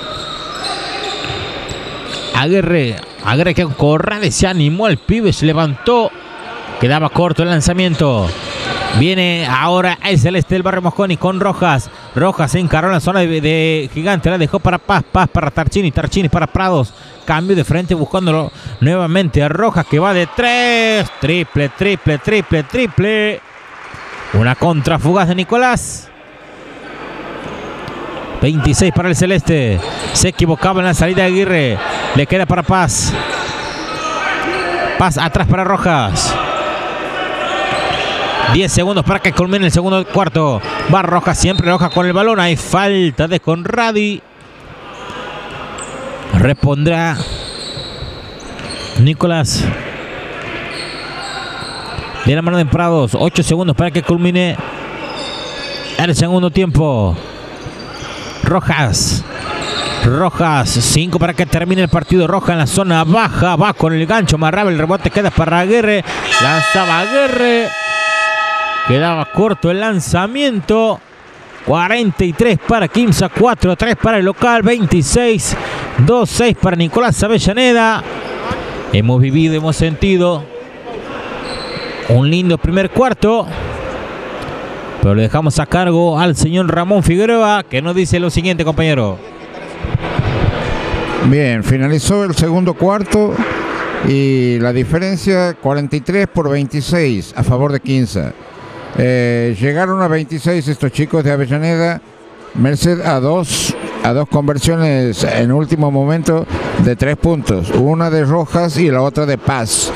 Aguirre. Aguirre que corre, se animó el pibe, se levantó. Quedaba corto el lanzamiento. Viene ahora el celeste del Barrio Mosconi con Rojas. Rojas se encaró en la zona de, de Gigante. La dejó para Paz. Paz para Tarchini. Tarchini para Prados. Cambio de frente buscándolo nuevamente a Rojas que va de tres. Triple, triple, triple, triple. Una contra fugaz de Nicolás. veintiséis para el celeste. Se equivocaba en la salida de Aguirre. Le queda para Paz. Pasa atrás para Rojas. diez segundos para que culmine el segundo cuarto. Va Rojas, siempre Rojas con el balón. Hay falta de Conradi. Respondrá Nicolás. De la mano de Prados. ocho segundos para que culmine el segundo tiempo. Rojas. Rojas. cinco para que termine el partido. Rojas en la zona baja. Va con el gancho. Marraba el rebote. Queda para Aguirre. Lanzaba Aguirre. Quedaba corto el lanzamiento. cuarenta y tres para Quimsa. cuatro a tres para el local. veintiséis. dos a seis para Nicolás Avellaneda. Hemos vivido, hemos sentido un lindo primer cuarto, pero le dejamos a cargo al señor Ramón Figueroa, que nos dice lo siguiente, compañero. Bien, finalizó el segundo cuarto y la diferencia cuarenta y tres por veintiséis a favor de Quimsa. Eh, llegaron a veintiséis estos chicos de Avellaneda, merced a dos, a dos conversiones en último momento de tres puntos, una de Rojas y la otra de Paz.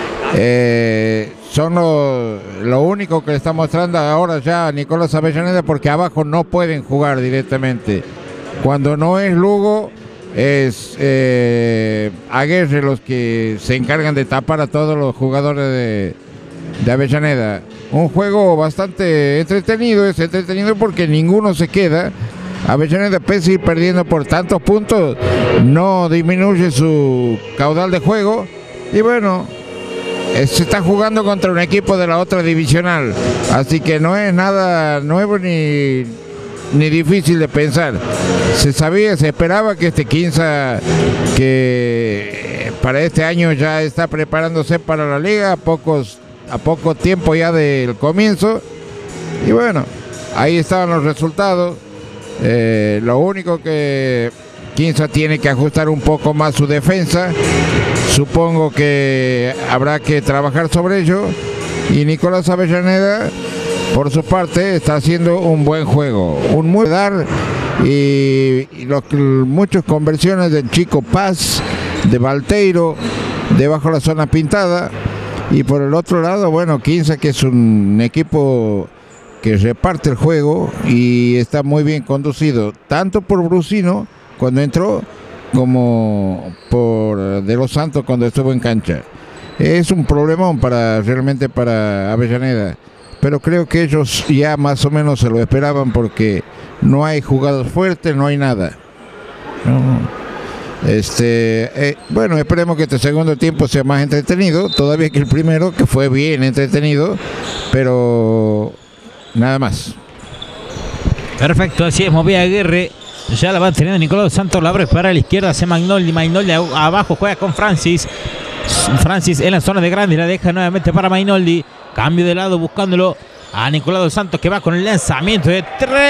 Eh, son lo, lo único que le está mostrando ahora ya a Nicolás Avellaneda, porque abajo no pueden jugar directamente. Cuando no es Lugo, es eh, Aguirre los que se encargan de tapar a todos los jugadores de, de Avellaneda. Un juego bastante entretenido, es entretenido porque ninguno se queda. Avellaneda, pese a ir perdiendo por tantos puntos, no disminuye su caudal de juego. Y bueno, se está jugando contra un equipo de la otra divisional, así que no es nada nuevo ni, ni difícil de pensar. Se sabía, se esperaba que este Quimsa, que para este año ya está preparándose para la liga, a pocos a poco tiempo ya del comienzo, y bueno, ahí estaban los resultados. Eh, lo único que Quimsa tiene que ajustar un poco más su defensa. Supongo que habrá que trabajar sobre ello. Y Nicolás Avellaneda, por su parte, está haciendo un buen juego. Un muy dar y, y los, muchas conversiones del chico Paz, de Valteiro, debajo de la zona pintada. Y por el otro lado, bueno, Quimsa, que es un equipo que reparte el juego y está muy bien conducido, tanto por Brusino cuando entró, como por De Los Santos cuando estuvo en cancha. Es un problemón para realmente para Avellaneda, pero creo que ellos ya más o menos se lo esperaban, porque no hay jugadas fuertes, no hay nada. No. Este, eh, bueno, esperemos que este segundo tiempo sea más entretenido todavía que el primero, que fue bien entretenido, pero nada más. Perfecto, así es, movía Aguirre. Ya la va teniendo Nicolás Santos, la abre para la izquierda, hace Magnoldi. Magnoldi abajo juega con Francis. Francis en la zona de grande, la deja nuevamente para Magnoldi. Cambio de lado buscándolo a Nicolás dos Santos, que va con el lanzamiento de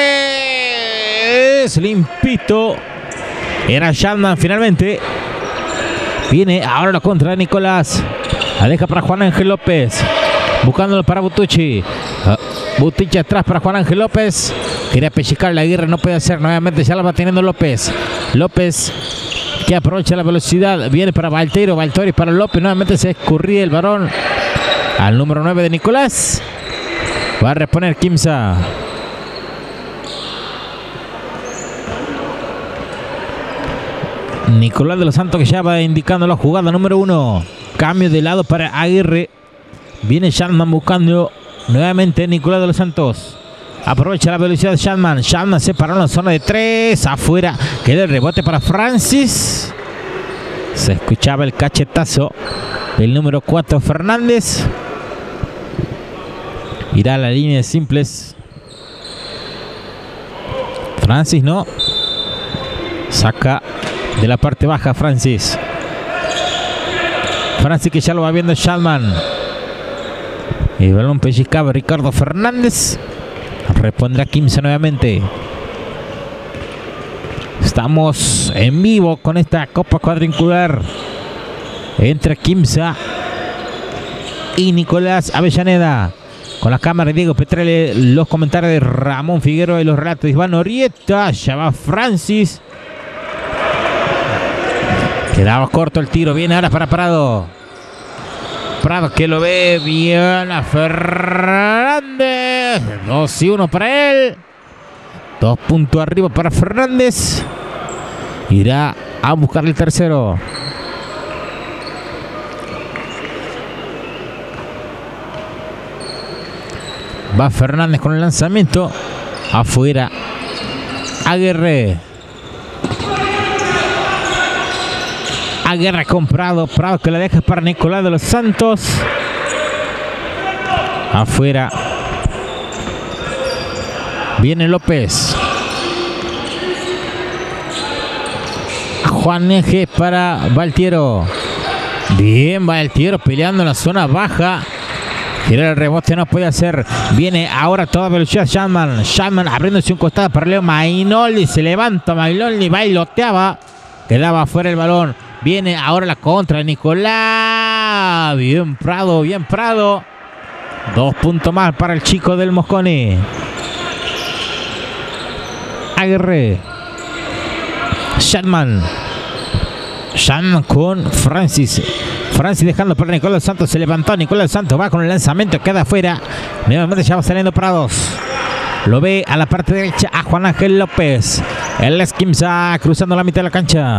tres. Limpito. Era Shatman finalmente. Viene ahora la contra de Nicolás. La deja para Juan Ángel López. Buscándolo para Butucci. Uh, Butucci atrás para Juan Ángel López. Quería pellizcar la Aguirre, no puede hacer. Nuevamente ya la va teniendo López. López, que aprovecha la velocidad. Viene para Valteiro. Valteiro para López. Nuevamente se escurría el varón al número nueve de Nicolás. Va a responder Quimsa. Nicolás de los Santos, que ya va indicando la jugada número uno. Cambio de lado para Aguirre. Viene Shatman buscando nuevamente Nicolás de los Santos. Aprovecha la velocidad de Shatman. Shatman se paró en la zona de tres. Afuera. Queda el rebote para Francis. Se escuchaba el cachetazo del número cuatro, Fernández. Irá a la línea de simples. Francis no. Saca de la parte baja Francis. Francis, que ya lo va viendo Shatman. El balón pellizcaba Ricardo Fernández. Respondrá Quimsa nuevamente. Estamos en vivo con esta Copa Cuadrangular entre Quimsa y Nicolás Avellaneda. Con la cámara de Diego Petrelle, los comentarios de Ramón Figueroa y los relatos de Iván Orieta. Ya va Francis. Quedaba corto el tiro. Viene ahora para Prado. Prado que lo ve bien a Fernández. dos y uno para él. Dos puntos arriba para Fernández. Irá a buscar el tercero. Va Fernández con el lanzamiento. Afuera. Aguirre. Aguirre con Prado. Prado que la deja para Nicolás de los Santos. Afuera. Viene López. Juan Eje para Valtiero. Bien, Valtiero peleando en la zona baja. Gira el rebote, no puede hacer. Viene ahora a toda velocidad Shanman. Shanman abriéndose un costado para Leo Mainoldi. Se levanta Mainoldi, bailoteaba. Quedaba fuera el balón. Viene ahora la contra de Nicolás. Bien Prado, bien Prado. Dos puntos más para el chico del Mosconi. Aguirre. Shanman. Shanman con Francis. Francis dejando para Nicolás Santos. Se levantó Nicolás Santos. Va con el lanzamiento. Queda afuera. Nuevamente ya va saliendo Prados. Lo ve a la parte derecha a Juan Ángel López. El Esquimsa cruzando la mitad de la cancha.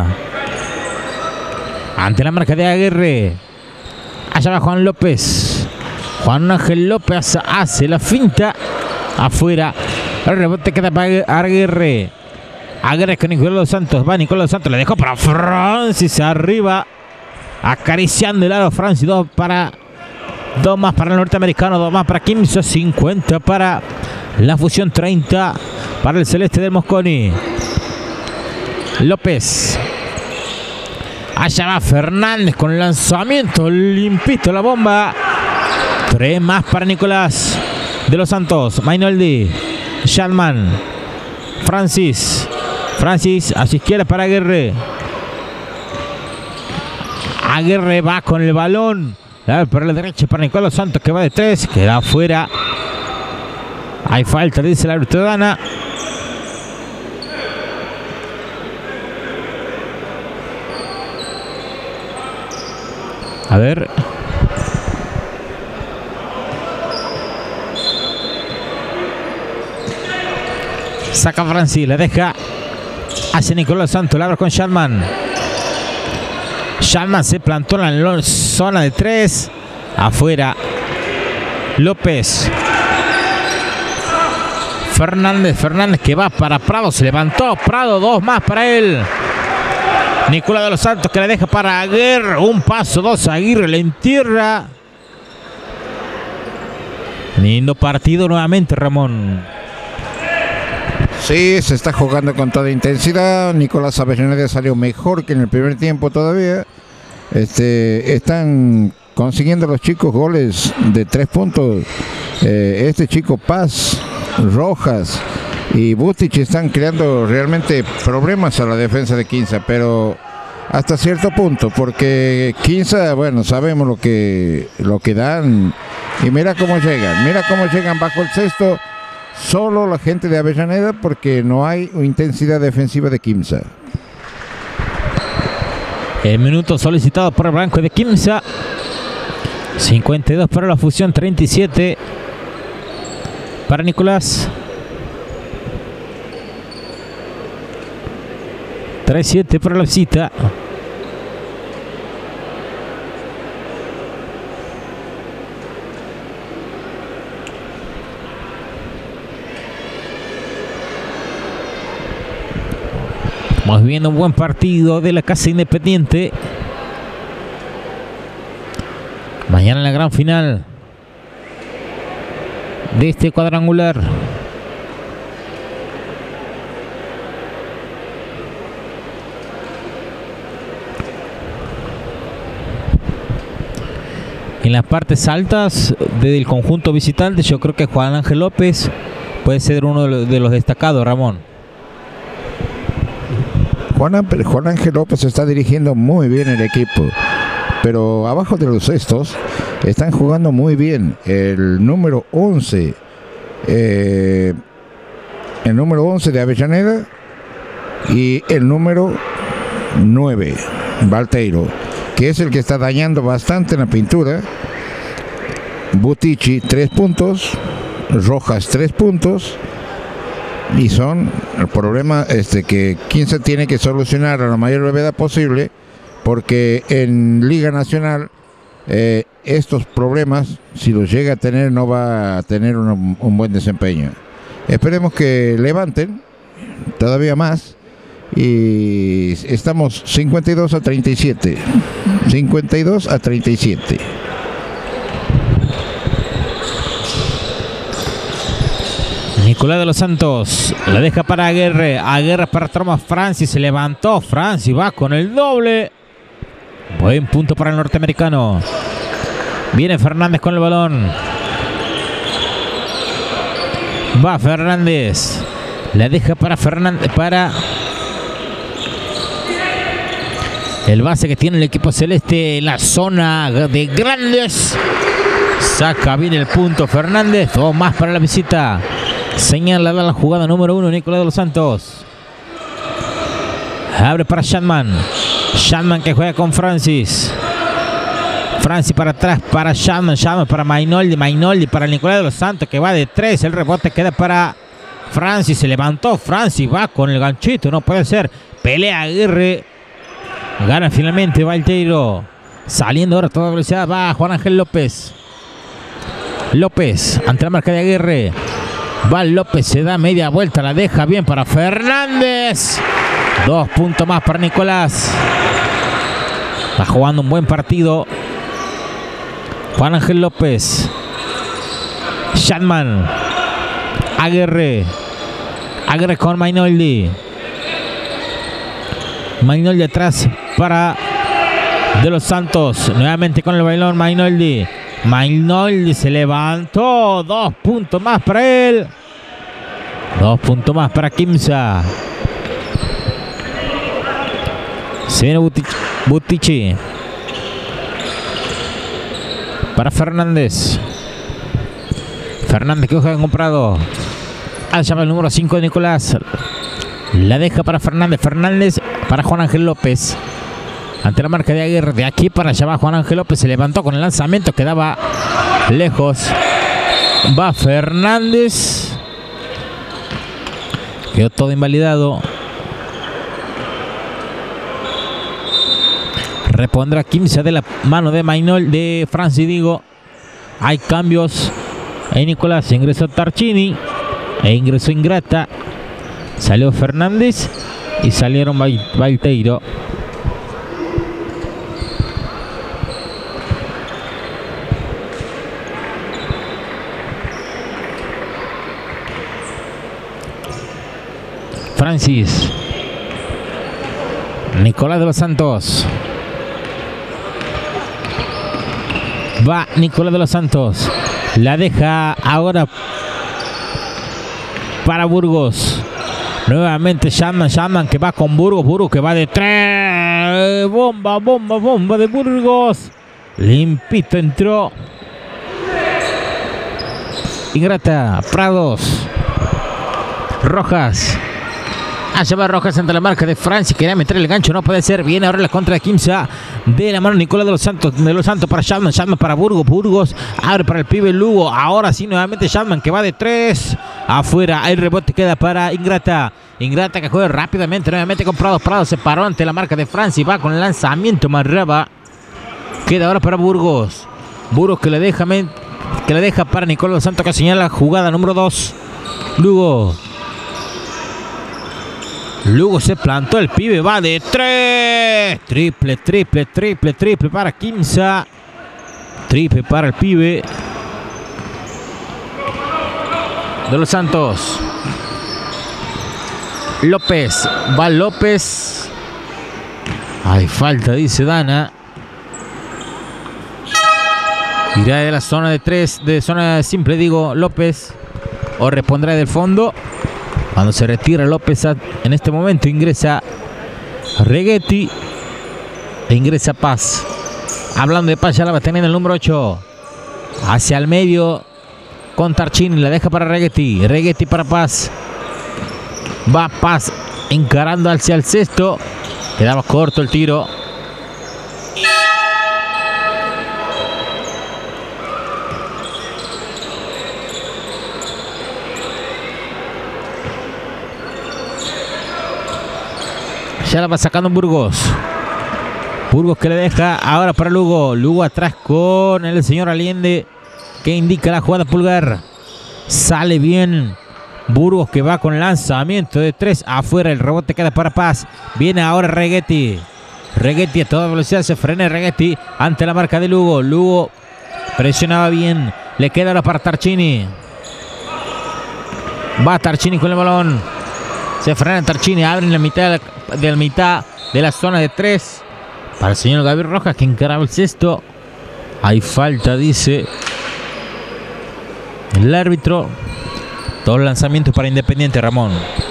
Ante la marca de Aguirre. Allá va Juan López. Juan Ángel López hace la finta. Afuera. El rebote queda para Aguirre. Aguirre con Nicolás Santos. Va Nicolás Santos. Le dejó para Francis arriba. Acariciando el aro Francis. Dos para. Dos más para el norteamericano. Dos más para Quimsa. cincuenta para la fusión. treinta para el celeste del Mosconi. López. Allá va Fernández con el lanzamiento. Limpito la bomba. Tres más para Nicolás de los Santos. Mainoldi. Shanman. Francis. Francis a su izquierda para Aguirre. Aguirre va con el balón. Por la derecha para Nicolás Santos que va de tres. Queda afuera. Hay falta, dice la Artudana. A ver. Saca Francis, le deja hacia Nicolás Santos, la abre con Shanman. Shanman se plantó en la zona de tres. Afuera. López. Fernández, Fernández que va para Prado. Se levantó Prado, dos más para él. Nicolás de los Santos que le deja para Aguirre. Un paso, dos. Aguirre le entierra. Lindo partido nuevamente, Ramón. Sí, se está jugando con toda intensidad. Nicolás Avellaneda salió mejor que en el primer tiempo todavía. Este, están consiguiendo los chicos goles de tres puntos. Eh, este chico Paz, Rojas y Butich están creando realmente problemas a la defensa de Quimsa, pero hasta cierto punto, porque Quimsa, bueno, sabemos lo que, lo que dan. Y mira cómo llegan, mira cómo llegan bajo el cesto. Solo la gente de Avellaneda, porque no hay intensidad defensiva de Quimsa. El minuto solicitado por el blanco de Quimsa. cincuenta y dos para la fusión, treinta y siete para Nicolás. tres siete para la visita. Estamos viendo un buen partido de la Casa Independiente. Mañana en la gran final de este cuadrangular. En las partes altas del conjunto visitante, yo creo que Juan Ángel López puede ser uno de los, de los destacados, Ramón. Juan, Juan Ángel López está dirigiendo muy bien el equipo, pero abajo de los cestos están jugando muy bien. El número once, eh, el número once de Avellaneda y el número nueve, Valteiro, que es el que está dañando bastante en la pintura. Butici tres puntos, Rojas tres puntos. Y son el problema este, que Quimsa tiene que solucionar a la mayor brevedad posible, porque en Liga Nacional eh, estos problemas, si los llega a tener, no va a tener un, un buen desempeño. Esperemos que levanten todavía más. Y estamos cincuenta y dos a treinta y siete. cincuenta y dos a treinta y siete. Nicolás de los Santos la deja para Aguirre. Aguirre para Thomas Francis. Se levantó. Francis va con el doble. Buen punto para el norteamericano. Viene Fernández con el balón. Va Fernández. La deja para Fernández. Para el base que tiene el equipo celeste en la zona de grandes. Saca bien el punto Fernández. Dos más para la visita. Señala la jugada número uno, Nicolás de los Santos. Abre para Shatman. Shatman que juega con Francis. Francis para atrás para Shatman. Shatman para Mainoldi. Mainoldi para Nicolás de los Santos que va de tres. El rebote queda para Francis. Se levantó Francis. Va con el ganchito. No puede ser. Pelea Aguirre. Gana finalmente Valteiro. Saliendo ahora a toda velocidad. Va Juan Ángel López. López ante la marca de Aguirre. Va López, se da media vuelta, la deja bien para Fernández. Dos puntos más para Nicolás. Está jugando un buen partido Juan Ángel López. Shatman. Aguirre. Aguirre con Mainoldi. Mainoldi atrás para de los Santos. Nuevamente con el bailón Mainoldi. Mainoldi se levantó. Dos puntos más para él. Dos puntos más para Quimsa. Se viene Butici. Butici. Para Fernández. Fernández que juega comprado. Al llama el número cinco de Nicolás. La deja para Fernández. Fernández para Juan Ángel López. Ante la marca de Aguirre. De aquí para allá va Juan Ángel López. Se levantó con el lanzamiento. Quedaba lejos. Va Fernández. Quedó todo invalidado. Repondrá Quimsa de la mano de Mainol. De Francis digo. Hay cambios. Ahí Nicolás. Ingresó Tarchini. E ingresó Ingrata. Salió Fernández. Y salieron Valteiro. Francis. Nicolás de los Santos. Va Nicolás de los Santos. La deja ahora para Burgos. Nuevamente Shatman. Shatman que va con Burgos. Burgos que va de tres. Bomba, bomba, bomba de Burgos. Limpito entró. Ingrata. Prados. Rojas. Allá va Rojas ante la marca de Francis. Quería meter el gancho. No puede ser. Viene ahora la contra de Quimsa. De la mano Nicolás de los Santos. De los Santos para Shatman. Shatman para Burgos. Burgos abre para el pibe Lugo. Ahora sí nuevamente Shatman que va de tres. Afuera. El rebote queda para Ingrata. Ingrata que juega rápidamente. Nuevamente con Prados. Prados se paró ante la marca de Francis. Va con el lanzamiento. Marraba. Queda ahora para Burgos. Burgos que le deja, que le deja para Nicolás de los Santos que señala jugada número dos. Lugo. Luego se plantó el pibe, va de tres. Triple, triple, triple, triple para Quimsa. Triple para el pibe de los Santos. López, va López. Hay falta, dice Dana. Irá de la zona de tres, de zona simple, digo, López. O respondrá del fondo. Cuando se retira López en este momento ingresa Reghetti e ingresa Paz. Hablando de Paz, ya la va teniendo el número ocho. Hacia el medio con Tarchini, la deja para Reghetti. Reghetti para Paz. Va Paz encarando hacia el sexto. Quedaba corto el tiro. Ya la va sacando Burgos. Burgos que le deja ahora para Lugo. Lugo atrás con el señor Allende, que indica la jugada Pulgar. Sale bien Burgos, que va con lanzamiento de tres afuera. El rebote queda para Paz. Viene ahora Reghetti. Reghetti a toda velocidad, se frena Reghetti ante la marca de Lugo. Lugo presionaba bien. Le queda ahora para Tarchini. Va Tarchini con el balón. Se frena Tarchini. Abre en la mitad de la, de la mitad de la zona de tres. Para el señor Gabriel Rojas, que encaraba el cesto. Hay falta, dice el árbitro. Dos lanzamientos para Independiente, Ramón.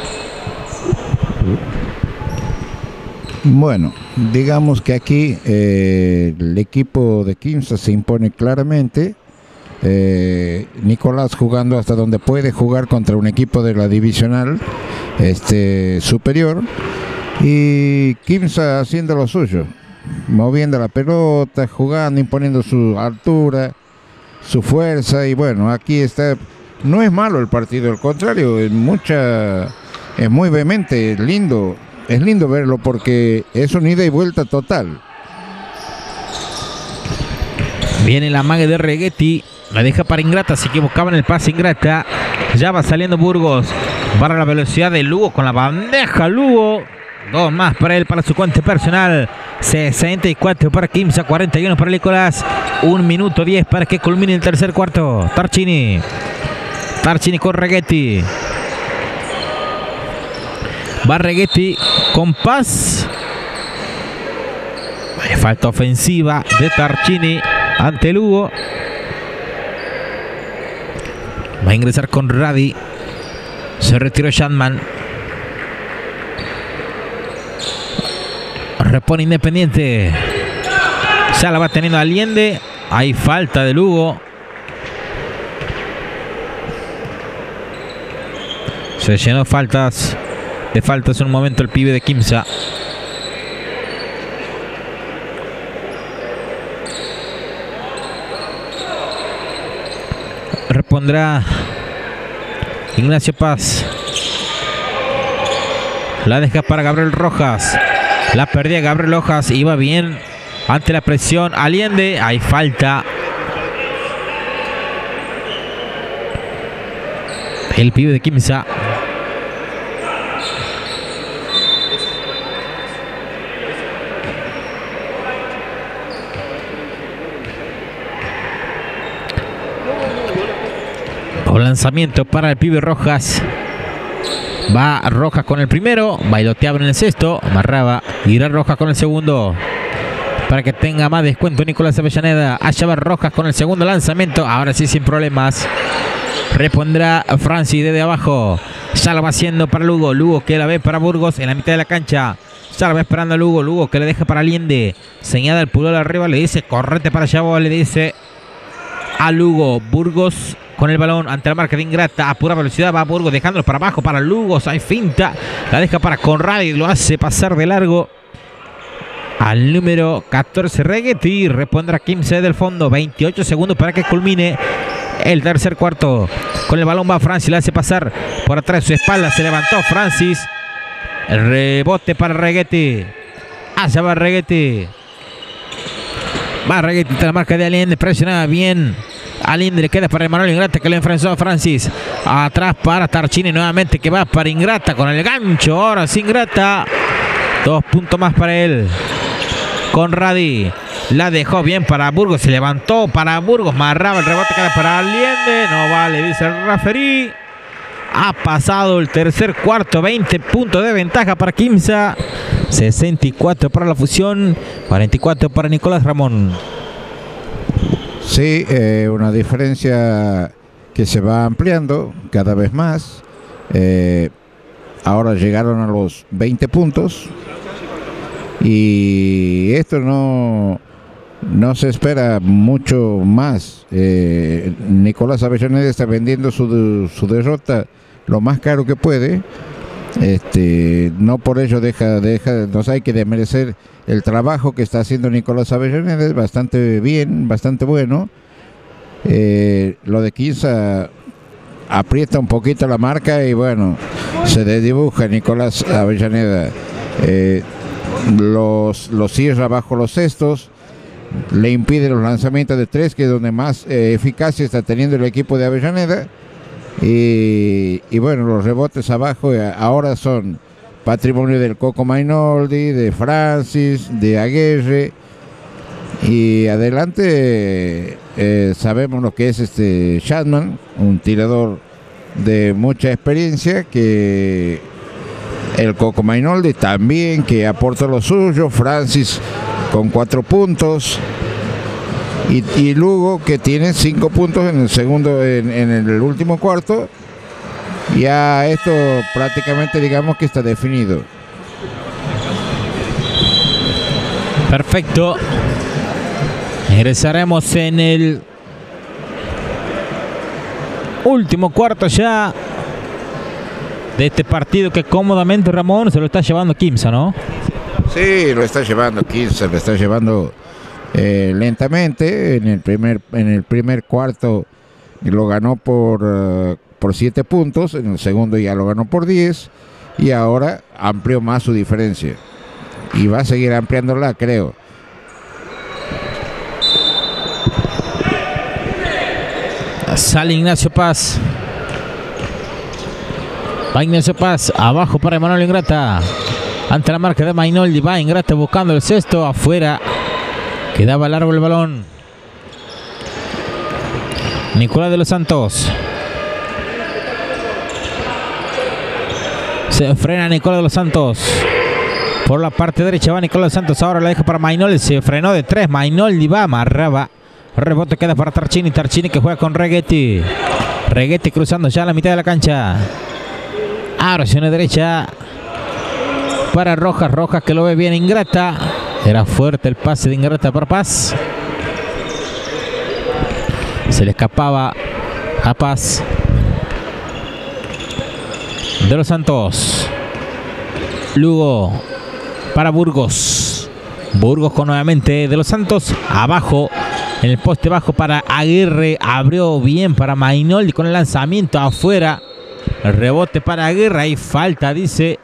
Bueno, digamos que aquí eh, el equipo de Quimsa se impone claramente. Eh, Nicolás jugando hasta donde puede jugar contra un equipo de la divisional este, superior. Y Quimsa haciendo lo suyo, moviendo la pelota, jugando, imponiendo su altura, su fuerza. Y bueno, aquí está. No es malo el partido, al contrario, es mucha, es muy vehemente, es lindo, es lindo verlo porque es un ida y vuelta total. Viene la mague de Reghetti, la deja para Ingrata, se equivocaba en el pase Ingrata. Ya va saliendo Burgos para la velocidad de Lugo con la bandeja Lugo. Dos más para él, para su cuenta personal. sesenta y cuatro para Quimsa, cuarenta y uno para Nicolás. Un minuto diez para que culmine el tercer cuarto. Tarchini. Tarchini con Reghetti. Va Reghetti con Paz. Falta ofensiva de Tarchini ante Lugo. Va a ingresar con Radi. Se retiró Shandman. Repone Independiente. Ya la va teniendo Allende. Hay falta de Lugo. Se llenó faltas. De faltas en un momento el pibe de Quimsa. Repondrá Ignacio Paz. La deja para Gabriel Rojas. La perdía Gabriel Rojas. Iba bien ante la presión. Allende. Hay falta. El pibe de Quimsa. Un lanzamiento para el pibe Rojas. Va Rojas con el primero. Bailoteaba en el sexto. Amarraba. Irá Rojas con el segundo. Para que tenga más descuento Nicolás Avellaneda. Allá va Rojas con el segundo lanzamiento. Ahora sí sin problemas. Repondrá Francis desde abajo. Ya lo va haciendo para Lugo. Lugo que la ve para Burgos en la mitad de la cancha. Ya lo va esperando a Lugo. Lugo que le deja para Allende. Señala el pulgar arriba. Le dice correte para Chavo. Le dice a Lugo. Burgos con el balón ante la marca de Ingrata. A pura velocidad va Burgos dejándolo para abajo para Lugos. Hay finta. La deja para Conrad y lo hace pasar de largo al número catorce Reghetti. Repondrá Quimsa del fondo. veintiocho segundos para que culmine el tercer cuarto. Con el balón va Francis. Le hace pasar por atrás de su espalda. Se levantó Francis. El rebote para Reghetti. Allá va Reghetti. Va Reghetti ante la marca de Allende. Presionaba bien. Allende le queda para Emanuel Ingrata, que le enfrentó a Francis. Atrás para Tarchini nuevamente, que va para Ingrata con el gancho. Ahora sí Ingrata. Dos puntos más para él. Conradi la dejó bien para Burgos. Se levantó para Burgos. Marraba el rebote, queda para Allende. No vale, dice el referí. Ha pasado el tercer cuarto. veinte puntos de ventaja para Quimsa. sesenta y cuatro para la Fusión. cuarenta y cuatro para Nicolás Ramón. Sí, eh, una diferencia que se va ampliando cada vez más. Eh, ahora llegaron a los veinte puntos. Y esto no, no se espera mucho más. Eh, Nicolás Avellaneda está vendiendo su, su derrota lo más caro que puede. Este, no por ello deja, deja, nos hay que desmerecer el trabajo que está haciendo Nicolás Avellaneda. Es bastante bien, bastante bueno. Eh, lo de Quimsa aprieta un poquito la marca y bueno, se desdibuja Nicolás Avellaneda. eh, los, los cierra bajo los cestos, le impide los lanzamientos de tres, que es donde más eh, eficacia está teniendo el equipo de Avellaneda. Y, y bueno, los rebotes abajo eh, ahora son patrimonio del Coco Mainoldi, de Francis, de Aguirre. Y adelante eh, sabemos lo que es este Chapman, un tirador de mucha experiencia, que el Coco Mainoldi también, que aporta lo suyo. Francis con cuatro puntos. Y, y Lugo, que tiene cinco puntos en el segundo, en, en el último cuarto. Ya esto prácticamente digamos que está definido. Perfecto. Ingresaremos en el último cuarto ya de este partido, que cómodamente, Ramón, se lo está llevando Quimsa, ¿no? Sí, lo está llevando Quimsa, lo está llevando eh, lentamente. En el primer, en el primer cuarto lo ganó por, uh, por siete puntos, en el segundo ya lo ganó por diez, y ahora amplió más su diferencia. Y va a seguir ampliándola, creo. Sale Ignacio Paz. Va Ignacio Paz. Abajo para Emanuel Ingrata. Ante la marca de Mainoldi. Va Ingrata buscando el sexto. Afuera. Quedaba largo el balón. Nicolás de los Santos. Se frena Nicolás de los Santos. Por la parte derecha va Nicolás de los Santos. Ahora la deja para Mainoldi. Se frenó de tres. Mainoldi va. Amarraba. Rebote queda para Tarchini. Tarchini que juega con Reghetti. Reghetti cruzando ya la mitad de la cancha. Ahora hacia una derecha para Rojas. Rojas que lo ve bien Ingrata. Era fuerte el pase de Ingrata para Paz. Se le escapaba a Paz. De los Santos. Lugo para Burgos. Burgos con nuevamente De los Santos. Abajo. En el poste bajo para Aguirre. Abrió bien para Mainoldi con el lanzamiento afuera. El rebote para Aguirre. Ahí falta, dice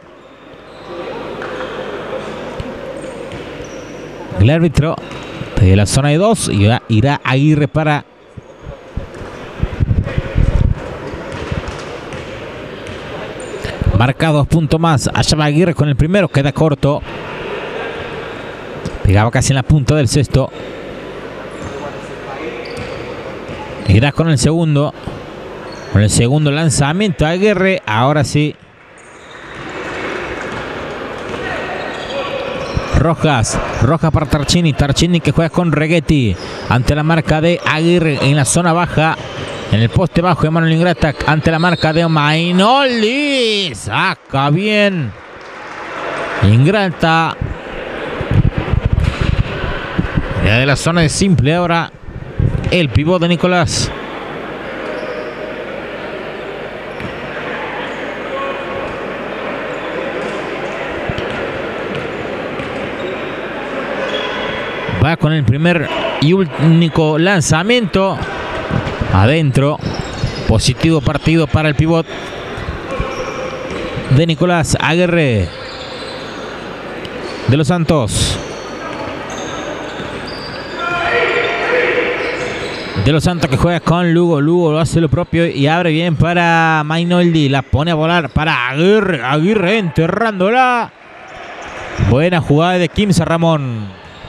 el árbitro de la zona de dos. Y irá Aguirre para marca dos puntos más. Allá va Aguirre con el primero. Queda corto. Pegaba casi en la punta del cesto. Irá con el segundo. Con el segundo lanzamiento Aguirre. Ahora sí. Rojas. Rojas para Tarchini. Tarchini que juega con Reghetti. Ante la marca de Aguirre en la zona baja. En el poste bajo de Emanuel Ingrata. Ante la marca de Mainoldi. Saca bien Ingrata. Ya de la zona de simple ahora. El pivot de Nicolás. Va con el primer y único lanzamiento. Adentro. Positivo partido para el pivot de Nicolás. Aguirre. De los Santos. De los Santos que juega con Lugo. Lugo lo hace lo propio y abre bien para Mainoldi. La pone a volar para Aguirre. Aguirre enterrándola. Buena jugada de Quimsa, Ramón.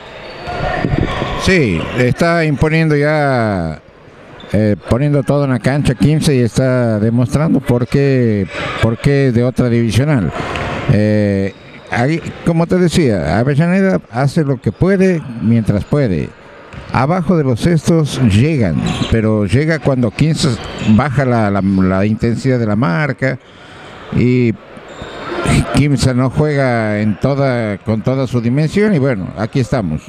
Sí, está imponiendo ya, eh, poniendo todo en la cancha Quimsa, y está demostrando por qué, por qué de otra divisional. Eh, ahí, como te decía, Avellaneda hace lo que puede mientras puede. Abajo de los cestos llegan, pero llega cuando Quimsa baja la, la, la intensidad de la marca, y Quimsa no juega en toda, con toda su dimensión, y bueno, aquí estamos.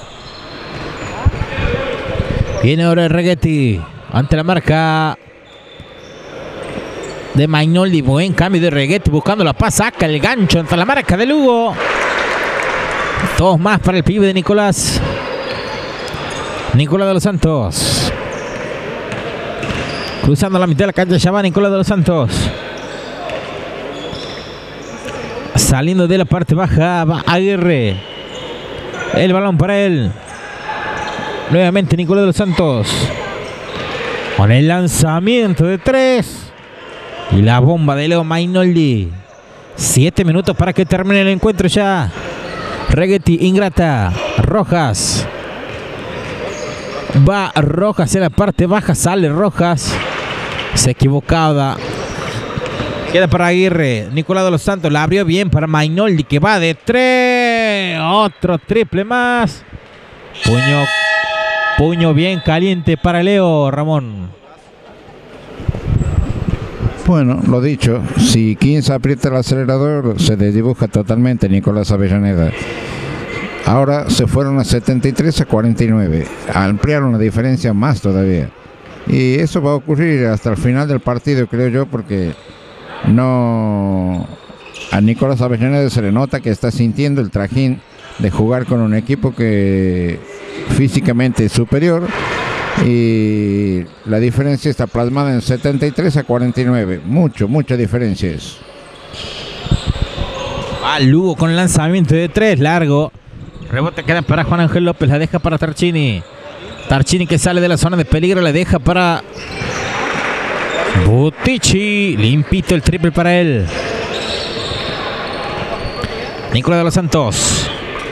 Viene ahora Reghetti ante la marca de Mainoldi. Buen cambio de Reghetti buscando la paz. Saca el gancho ante la marca de Lugo. Dos más para el pibe de Nicolás. Nicolás de los Santos. Cruzando la mitad de la cancha ya va Nicolás de los Santos. Saliendo de la parte baja, va Aguirre. El balón para él. Nuevamente Nicolás de los Santos. Con el lanzamiento de tres. Y la bomba de Leo Mainoldi. Siete minutos para que termine el encuentro ya. Reguetti, Ingrata, Rojas. Va Rojas en la parte baja, sale Rojas. Se equivocaba. Queda para Aguirre. Nicolás de los Santos la abrió bien para Mainoldi, que va de tres. Otro triple más. Puño, puño bien caliente para Leo, Ramón. Bueno, lo dicho, si quince aprieta el acelerador, se desdibuja totalmente Nicolás Avellaneda. Ahora se fueron a setenta y tres a cuarenta y nueve. Ampliaron la diferencia más todavía. Y eso va a ocurrir hasta el final del partido, creo yo, porque no a Nicolás Avellaneda se le nota que está sintiendo el trajín de jugar con un equipo que físicamente es superior, y la diferencia está plasmada en setenta y tres a cuarenta y nueve. Mucho, mucha diferencia es. Va Lugo con lanzamiento de tres, largo. Rebote queda para Juan Ángel López, la deja para Tarchini. Tarchini, que sale de la zona de peligro, la deja para Butici. Limpito el triple para él. Nicolás de los Santos.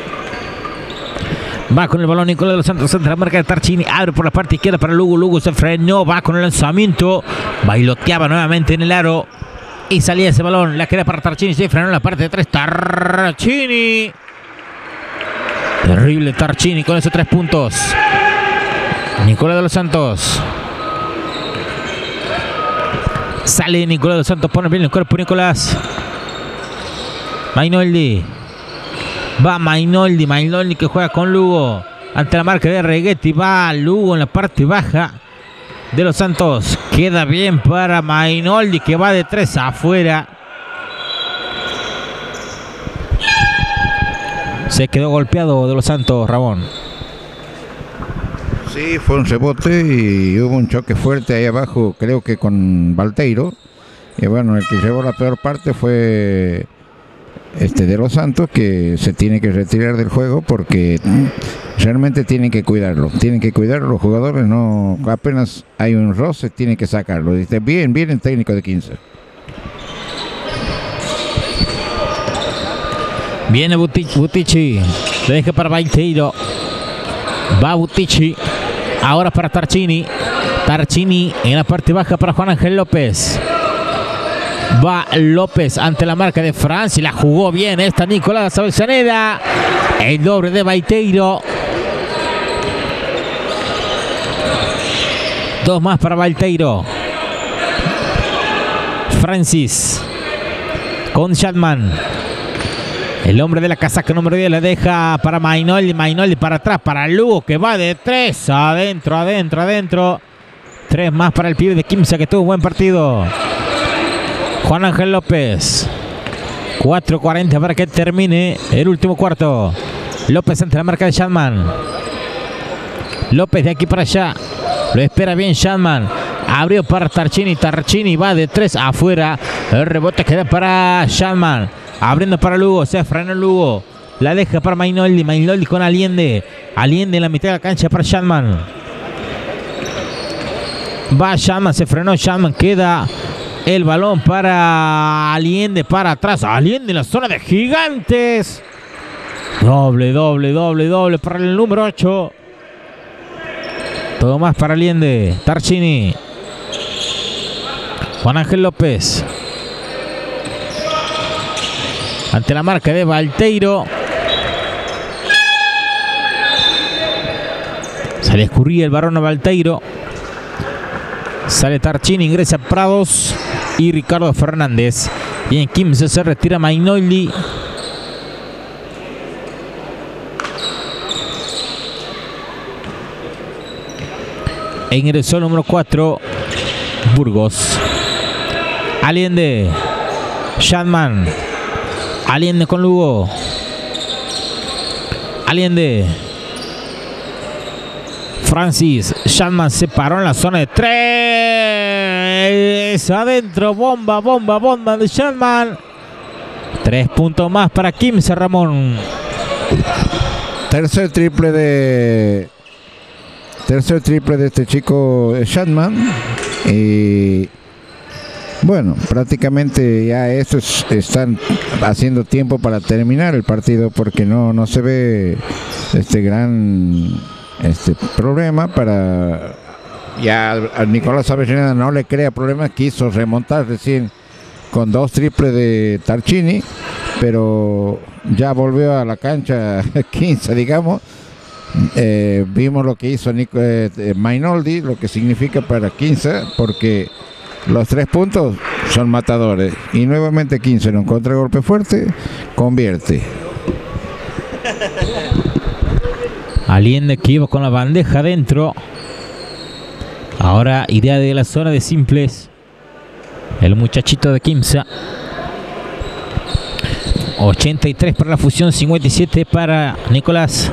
Va con el balón Nicolás de los Santos, entre la marca de Tarchini, abre por la parte izquierda para Lugo. Lugo se frenó, va con el lanzamiento, bailoteaba nuevamente en el aro y salía ese balón. La queda para Tarchini, se frenó en la parte de tres. Tarchini. Terrible Tarchini con esos tres puntos. Nicolás de los Santos. Sale Nicolás de los Santos, pone bien el cuerpo Nicolás. Mainoldi. Va Mainoldi, Mainoldi que juega con Lugo. Ante la marca de Reguetti, va Lugo en la parte baja de los Santos. Queda bien para Mainoldi, que va de tres afuera. Se quedó golpeado de los Santos, Ramón. Sí, fue un rebote y hubo un choque fuerte ahí abajo, creo que con Valteiro. Y bueno, el que llevó la peor parte fue este de los Santos, que se tiene que retirar del juego porque realmente tienen que cuidarlo. Tienen que cuidarlo los jugadores, no apenas hay un roce, tienen que sacarlo. Dice, bien, bien el técnico de quince. Viene Butici, le deja para Valteiro. Va Butici. Ahora para Tarchini. Tarchini en la parte baja para Juan Ángel López. Va López ante la marca de Francia. La jugó bien esta Nicolás Avellaneda. El doble de Valteiro. Dos más para Valteiro. Francis con Shatman. El hombre de la casaca número diez le deja para Mainoldi. Mainoldi para atrás para Lugo, que va de tres. Adentro, adentro, adentro. Tres más para el pibe de Quimsa, que tuvo un buen partido. Juan Ángel López. cuatro cuarenta para que termine el último cuarto. López ante la marca de Shatman. López de aquí para allá. Lo espera bien Shatman. Abrió para Tarchini. Tarchini va de tres afuera. El rebote queda para Shatman. Abriendo para Lugo, se frenó Lugo. La deja para Mainoldi. Mainoldi con Allende. Allende en la mitad de la cancha para Shatman. Va Shatman, se frenó Shatman. Queda el balón para Allende para atrás. Allende en la zona de gigantes. Doble, doble, doble, doble para el número ocho. Todo más para Allende. Tarchini. Juan Ángel López. Ante la marca de Valteiro. Se le escurría el varón a Valteiro. Sale Tarchini, ingresa Prados y Ricardo Fernández. Y en quince se retira Mainoldi. E ingresó el número cuatro, Burgos. Allende. Shatman. Allende con Lugo. Allende. Francis. Shatman se paró en la zona de tres. Adentro. Bomba, bomba, bomba de Shatman. Tres puntos más para Quimsa, Ramón. Tercer triple de tercer triple de este chico Shatman. Y bueno, prácticamente ya estos están haciendo tiempo para terminar el partido, porque no, no se ve este gran este problema para ya a Nicolás Avellaneda. No le crea problema, quiso remontar recién con dos triples de Tarchini, pero ya volvió a la cancha quince, digamos. Eh, vimos lo que hizo Nico, eh, Mainoldi, lo que significa para quince, porque los tres puntos son matadores. Y nuevamente quince en un contragolpe fuerte convierte. Allende que iba con la bandeja adentro. Ahora idea de la zona de simples. El muchachito de Quimsa. ochenta y tres para la fusión, cincuenta y siete para Nicolás.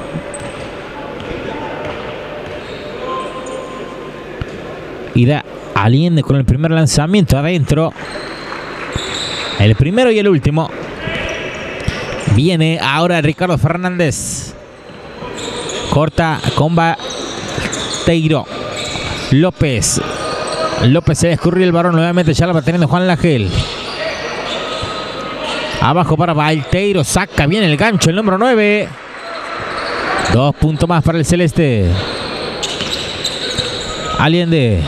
Y da Allende con el primer lanzamiento adentro. El primero y el último. Viene ahora Ricardo Fernández. Corta con Valteiro. López. López se le escurrió el varón nuevamente. Ya la va teniendo Juan Lagel. Abajo para Valteiro. Saca bien el gancho el número nueve. Dos puntos más para el celeste. Allende.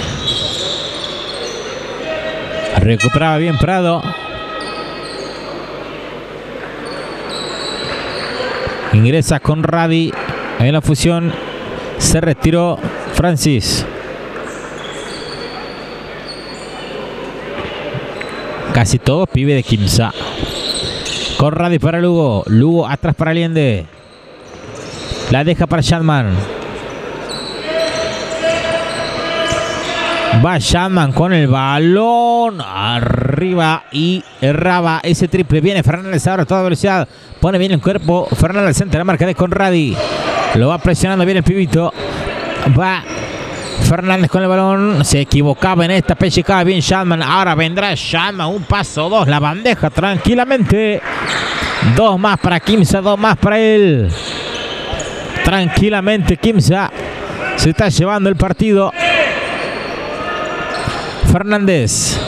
Recuperaba bien Prado. Ingresa Conradi en la fusión. Se retiró Francis. Casi todo pibe de Quimsa. Conradi para Lugo. Lugo atrás para Allende. La deja para Shatman. Va Shatman con el balón arriba y erraba ese triple. Viene Fernández ahora a toda velocidad. Pone bien el cuerpo. Fernández entre la marca de Conradi. Lo va presionando bien el pibito. Va Fernández con el balón. Se equivocaba en esta. Pellizcaba bien Shatman. Ahora vendrá Shatman. Un paso, dos. La bandeja tranquilamente. Dos más para Quimsa. Dos más para él. Tranquilamente Quimsa se está llevando el partido. Fernández.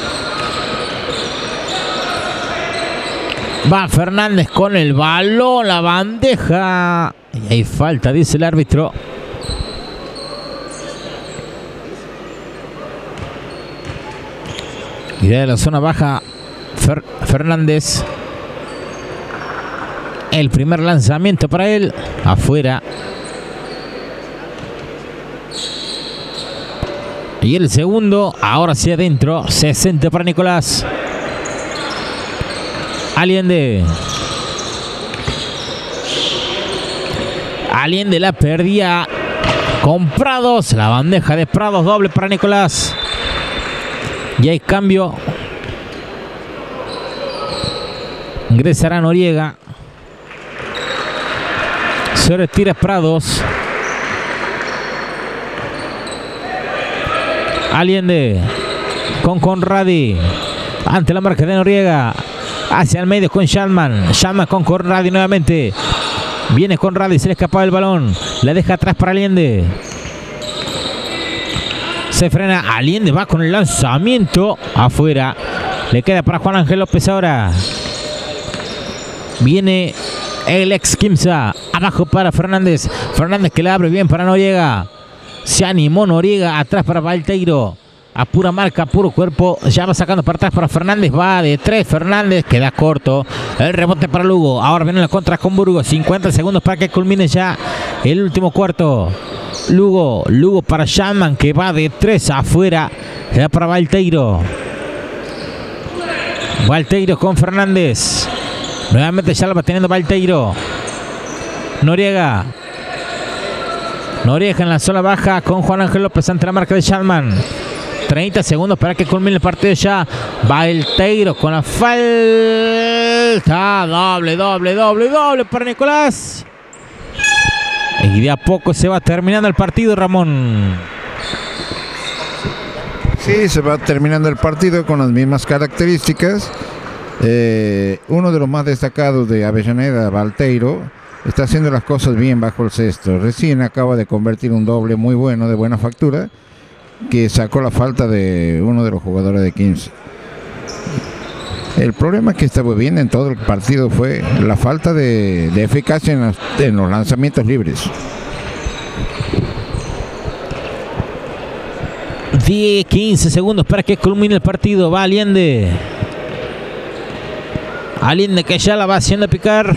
Va Fernández con el balón, la bandeja. Y hay falta, dice el árbitro. Y de la zona baja Fer Fernández. El primer lanzamiento para él. Afuera. Y el segundo, ahora sí adentro. sesenta para Nicolás. Allende. Allende la perdía con Prados. La bandeja de Prados, doble para Nicolás. Y hay cambio. Ingresará Noriega. Se retira Prados. Allende con Conradi ante la marca de Noriega, hacia el medio con Shatman. Shatman con Conradi nuevamente. Viene Conradi, se le escapaba el balón, la deja atrás para Allende. Se frena Allende, va con el lanzamiento afuera. Le queda para Juan Ángel López ahora. Viene el ex Quimsa, abajo para Fernández. Fernández que le abre bien para Noriega. Se animó Noriega, atrás para Valteiro. A pura marca, a puro cuerpo. Ya va sacando para atrás para Fernández. Va de tres Fernández. Queda corto. El rebote para Lugo. Ahora viene la contra con Burgos. cincuenta segundos para que culmine ya el último cuarto. Lugo. Lugo para Shatman, que va de tres afuera. Queda para Valteiro. Valteiro con Fernández. Nuevamente ya la va teniendo Valteiro. Noriega. Noriega en la zona baja con Juan Ángel López ante la marca de Shatman. treinta segundos para que culmine el partido ya. Valteiro con la falta. Doble, doble, doble, doble para Nicolás. Y de a poco se va terminando el partido, Ramón. Sí, se va terminando el partido con las mismas características. Eh, uno de los más destacados de Avellaneda, Valteiro, está haciendo las cosas bien bajo el cesto. Recién acaba de convertir un doble muy bueno, de buena factura, que sacó la falta de uno de los jugadores de quince. El problema que estaba bien en todo el partido fue la falta de, de eficacia en los, en los lanzamientos libres. diez, quince segundos para que culmine el partido. Va Allende. Allende que ya la va haciendo picar.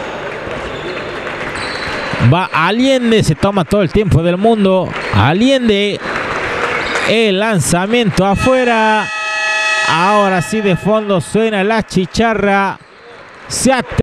Va Allende, se toma todo el tiempo del mundo. Allende, el lanzamiento afuera. Ahora sí de fondo suena la chicharra. Se